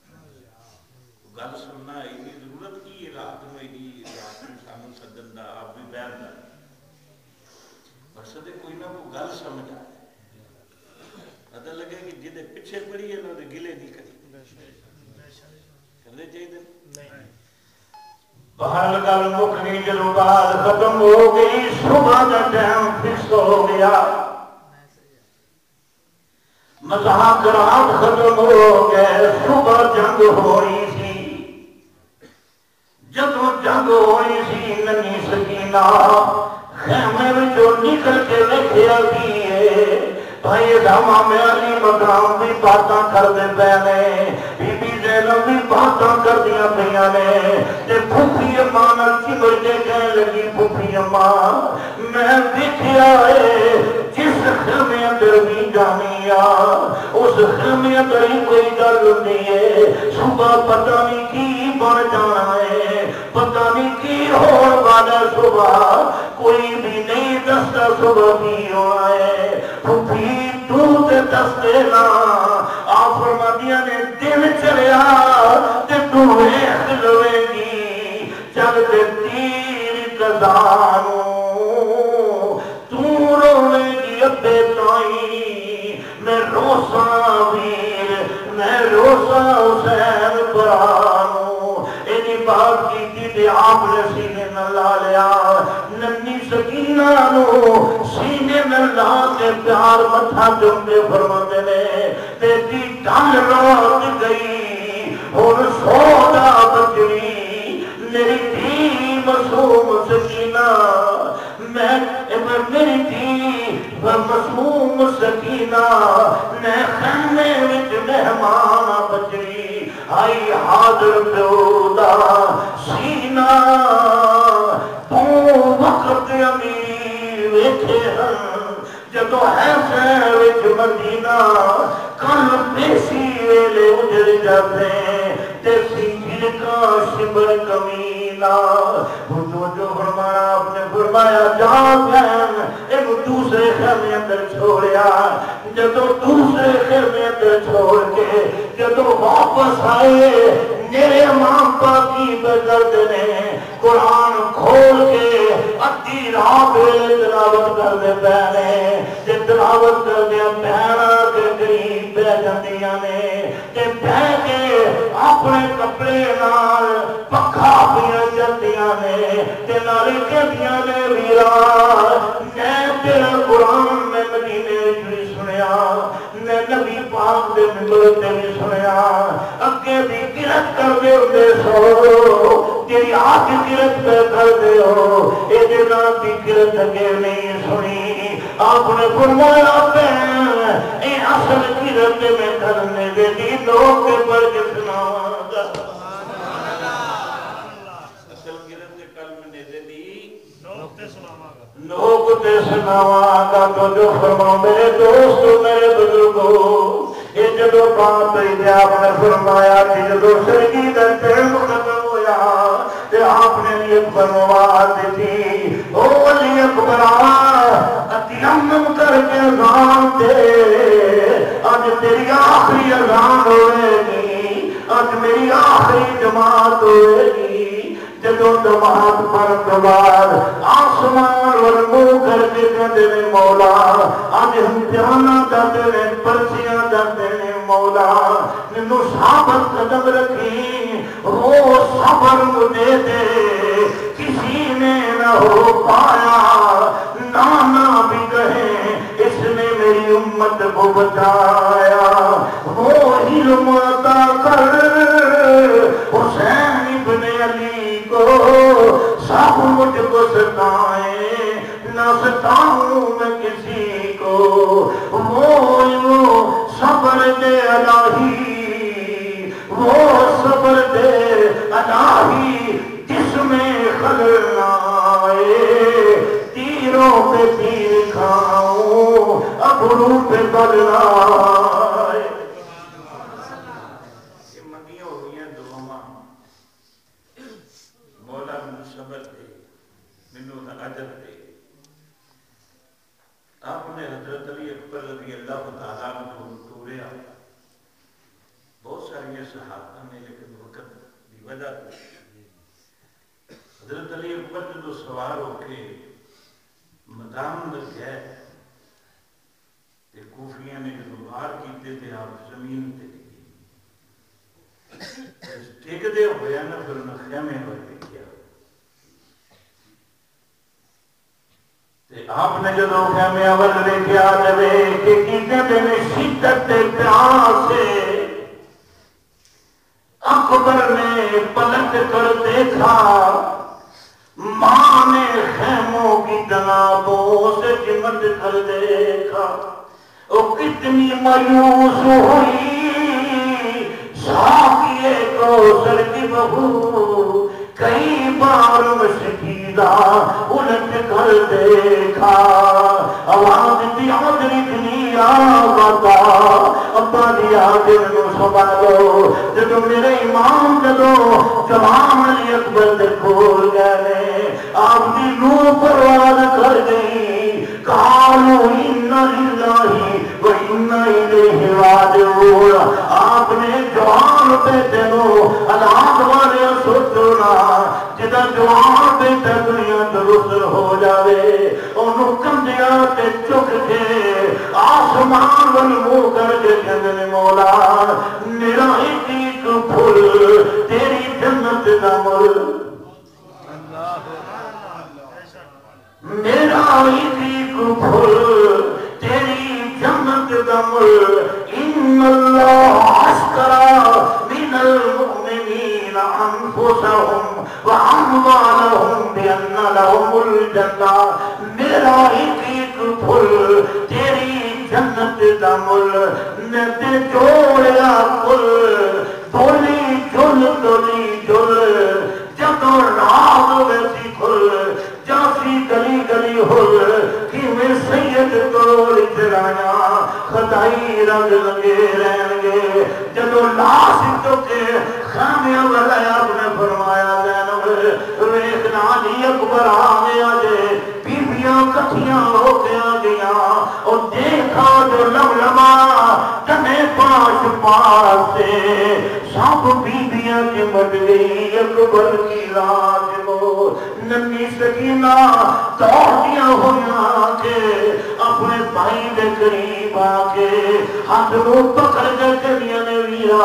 گل سننا یہ ضرورت کی ہے رات میں ایڈی رات میں سانو سجن کا آپ بھی بیان کر مقصد ہے کوئی نہ کوئی گل سمجھ آئے پتہ لگے کہ جہاں پیچھے پڑی ہے انہوں نے گلے نہیں کری کرنے چاہیے بہر گل مکنی جدو بعد ختم ہو گئی صبح کا ٹائم فکس ہو گیا مذاکرات ختم ہو گئے صبح جنگ ہو رہی سی جدو جنگ ہو رہی سی ننی سکینہ خیمے وچوں نکل کے دیکھیا کی بھائی داما میں علی مقام بھی باتاں کرتے پے نے بی بی زینب بھی باتاں کردیاں پیاں نے تے پھوپھی اماں نال چمڑ کے کہن لگی پھوپھی اماں میں دیکھیا ہے جس خیمے اندر بھی جانی آ اس خیمے اندر ہی کوئی گل ہوندی ہے صبح پتہ نہیں کی بن جانا ہے پتہ نہیں کی ہون والا صبح کوئی بھی نہیں دستا صبح کی ہونا ہے پھوپھی تو تے دس دینا آپ فرمادیاں نے دل چلیا تے تو ویکھ لوے گی جگ تے تیر کدانوں تو روے گی ابے تائیں میں روساں ویر میں روساں حسین برانوں اینی بات کی تھی تے آپ نے سینے نہ لا لیا ننی سکینہ نو سینے میں لا کے پیار متھا جمدے فرماتے نے تیری ڈال رات گئی اور سودا بچڑی میری تھی مسوم سکینہ میں میری تھی مسوم سکینہ میں خیمے وچ مہمان بچڑی آئی حاضر پیودا سینہ تو وقت امیر ویکھے ہن جدو حسین وچ مدینہ کل پیسی ویلے اجڑ جاتے تے سنگل کا شبر کمینہ جو جو فرمایا آپ نے فرمایا جان بہن ایک دوسرے خیمے اندر چھوڑیا جدو دوسرے خیمے اندر چھوڑ کے جدو واپس آئے میرے امام پاکی بزرگ نے قرآن کھول کے ادھی رات تلاوت کر دے پہنے جے تلاوت کر دیا پہنا کے قریب بہ جاندیاں نے جے بہ کے اپنے کپڑے نال پکھا پیاں جاندیاں نے تے نالے کہندیاں نے ویرا میں تیرا قرآن میں مدینے وچ سنیا میں نبی پاک دے منبر تے بھی سنیا اگے بھی قرت کر دے ہوندے سو تیری آج قرت پہ کر دے ہو اے دینا دی قرت اگے نہیں سنی آپ نے فرمایا بہن اے اصل قرت میں کرنے دے دی لوگ کے پر جسنا گا اصل قرت کے کل میں دے دی لوگ تے سناواں گا تو جو فرماؤ میرے دوست میرے بزرگوں یہ جدو بات ہوئی تھی آپ نے فرمایا کہ جدو سرگی کا ٹائم ختم ہوا تو آپ نے علی اکبر آواز دی او علی اکبر اتیمم کر کے اذان دے آج تیری آخری اذان ہوئے گی آج میری آخری جماعت ہوئے گی جدو جماعت پر دوبار آسمان ورمو کر کے کہتے ہیں مولا آج امتحانہ جاتے ہیں پرچیاں جاتے ہیں مولا ننو ثابت قدم رکھی وہ صبر مجھے دے کسی نے نہ ہو پایا نانا بھی کہیں اس نے میری امت کو بچایا وہ علم عطا کر حسین ابن علی کو سب مجھ کو ستائیں نہ ستاؤں میں کسی کو وہ صبر دے الہی وہ صبر دے الہی جس میں خلل آئے تیروں پہ تیر کھاؤں ابرو پہ بلائے صحابہ نے لیکن وقت کی وجہ تو حضرت علی اکبر جو سوار ہو کے میدان اندر گئے تے کوفیاں نے جو بار کیتے تھے آپ زمین تے ٹھیک دے ہویا نا پھر انہیں خیمے ہوئے کیا تے آپ نے جدو خیمے اول لے کیا دے کہ کیتے دے شدت پیار سے اکبر نے پلٹ کر دیکھا ماں نے خیموں کی جنابوں سے چمٹ کر دیکھا وہ کتنی مایوس ہوئی ساقیے کوثر کی بہو کئی بار مشکیدہ الٹ کر دیکھا آواز دی آدری اتنی آگاتا ابا دی آدر نو سنبھالو جدو میرے امام جدو جوان علی اکبر دے کھول گئے آپ دی نو پرواز کر گئی قالوا انا للہ و انا الیہ راجعون آپ نے جوان بیٹے نو علاق والے سوچونا جدا جوان بیٹا دنیا درست ہو جاوے انہوں کندیا تے چک کے آسمان والمو کر کے کہنے مولا میرا ایک ایک پھول تیری جنت دا مل میرا ایک ایک پھول تیری جنت دا مل ان اللہ اشترى من المؤمنین انفسهم واموالهم بان لهم الجنہ میرا ایک ایک پھول تیری جنت دا مل نے تے جوڑیا کل بولی جل تولی جل جدو راگ ویسی کھل جاسی گلی گلی ہل کہ میں سید توڑ چرایا خدائی رنگ لگے رہن گے جدو لاس چکے خامیہ والا آپ نے فرمایا زینب ویخنا علی اکبر آگیا جے بیبیاں کٹھیاں ہو گیا گیا اور دیکھا جو لملما جنے پاش پاس سے سب بیبیاں کے مٹ گئی اکبر کی راج کو نمی سکینہ دوڑیاں ہویا کے اپنے بھائی دے قریب آکے ہاتھ رو پکڑ کے چلیا نے ویرا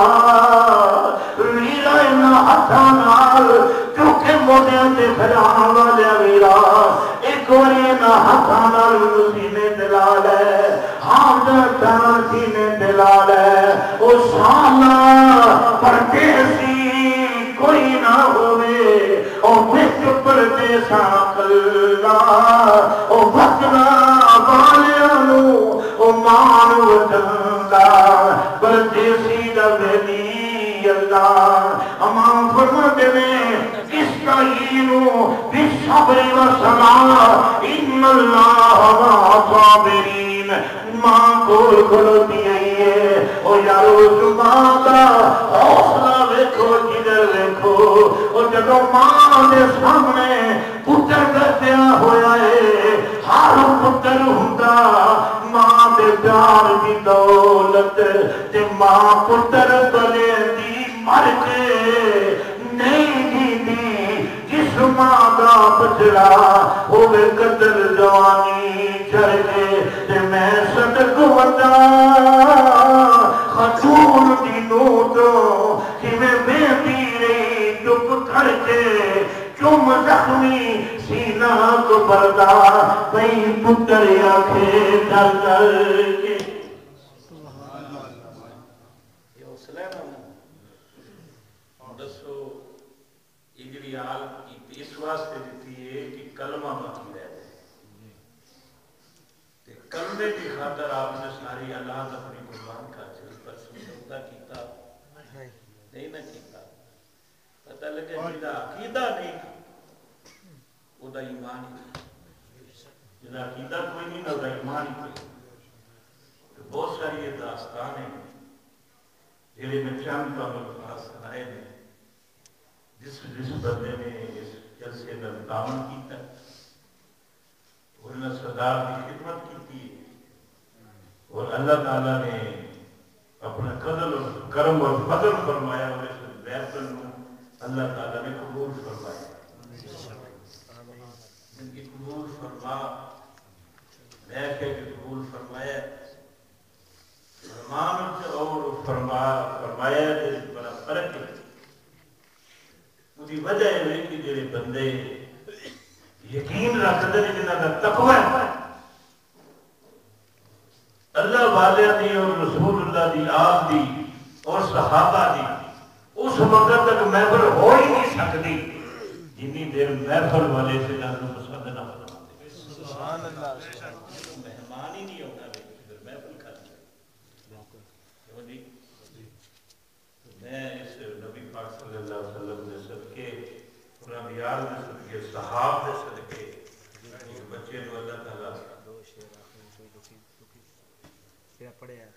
ویرا انہا ہاتھا نال چوکے موڑیاں تے کھجان والے ویرا ایک وری انہا ہاتھا نال سینے دلال ہے حاضر تنر سینے دلال ہے او سالا پردیسی کوئی نہ ہوئے او بچ پردیسا کلا او بچنا بالیانو او مان وطنگا پردیسی دا ویلی اللہ امام فرماتے میں استعینو بالصبر و صلاح ان اللہ و صابرین ماں کول کھلوتی ہے او یارو زبان دا حوصلہ ویکھو جدر ویکھو او جدو ماں دے سامنے پتر گردیا ہویا ہے ہر پتر ہوندا ماں دے پیار دی دولت تے ماں پتر بلے دی مر کے نہیں دی دی جس ماں دا بچڑا ہوئے قدر جوانی چڑھ کے تے میں صدق ودا خاتون دی نوٹوں کہ میں بیٹی رہی چپ کھڑ کے چم زخمی سینہ کو پردہ کئی پتر آنکھیں ڈر ڈر کے یہ حوصلہ ہے نا دسو اجری آل کی اس واسطے دیتی ہے کہ کلمہ باقی رہ جائے کلمے کی خاطر آپ نے ساری اولاد اپنی قربان کا چل پر سمجھوتا کیتا نہیں نہ کیتا پتہ لگے جدا عقیدہ نہیں وہ دا ایمان ہی جدا عقیدہ کوئی نہیں نہ دا ایمان ہی کوئی بہت ساری یہ داستان ہیں جیلے میں چند کا ملخص آئے ہیں جس جس بندے نے اس جلسے میں تعاون کیتا انہوں نے سردار کی خدمت کی تھی اور اللہ تعالیٰ نے اپنا قدر کرم اور فضل فرمایا اور اس محفل کو اللہ تعالیٰ نے قبول فرمایا ان کی قبول فرما محفل کی قبول فرمایا فرمان سے اور فرما فرمایا جس بڑا فرق ہے مجھے وجہ ہے کہ جڑے بندے یقین رکھتے ہیں جنہاں کا تقوی ہے اللہ والے دی اور رسول اللہ دی آپ دی اور صحابہ دی اس وقت تک محفل ہو ہی نہیں سکتی جنی دیر محفل والے سے جانو پسند نہ فرماتے سبحان اللہ مہمان ہی نہیں ہوتا پھر محفل کرتے میں اس نبی پاک صلی اللہ علیہ وسلم نے صدقے قرآن یار نے صدقے صحاب نے صدقے ایک بچے کو اللہ تعالیٰ پڑے ہیں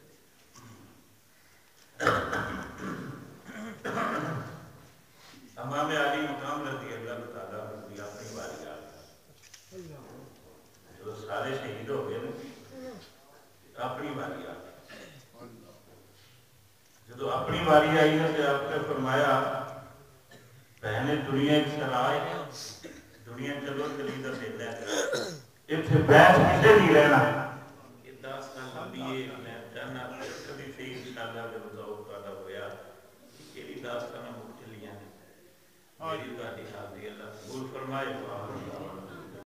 امام علی مقام رضی اللہ تعالیٰ نے اپنی باری آ جو سارے شہید ہو گئے نا اپنی باری آ جب اپنی باری آئی ہے تو آپ نے فرمایا بہنیں دنیا ایک سرائے دنیا چلو چلی تو دیتا ہے اتنے بیٹھ کسے نہیں رہنا یہ داستان لمبی ہے میں جانا کبھی سے انشاءاللہ کے مطابق پیدا ہویا کہ یہ داستان مختلف ہیں میری ذاتی حاضری اللہ قبول فرمائے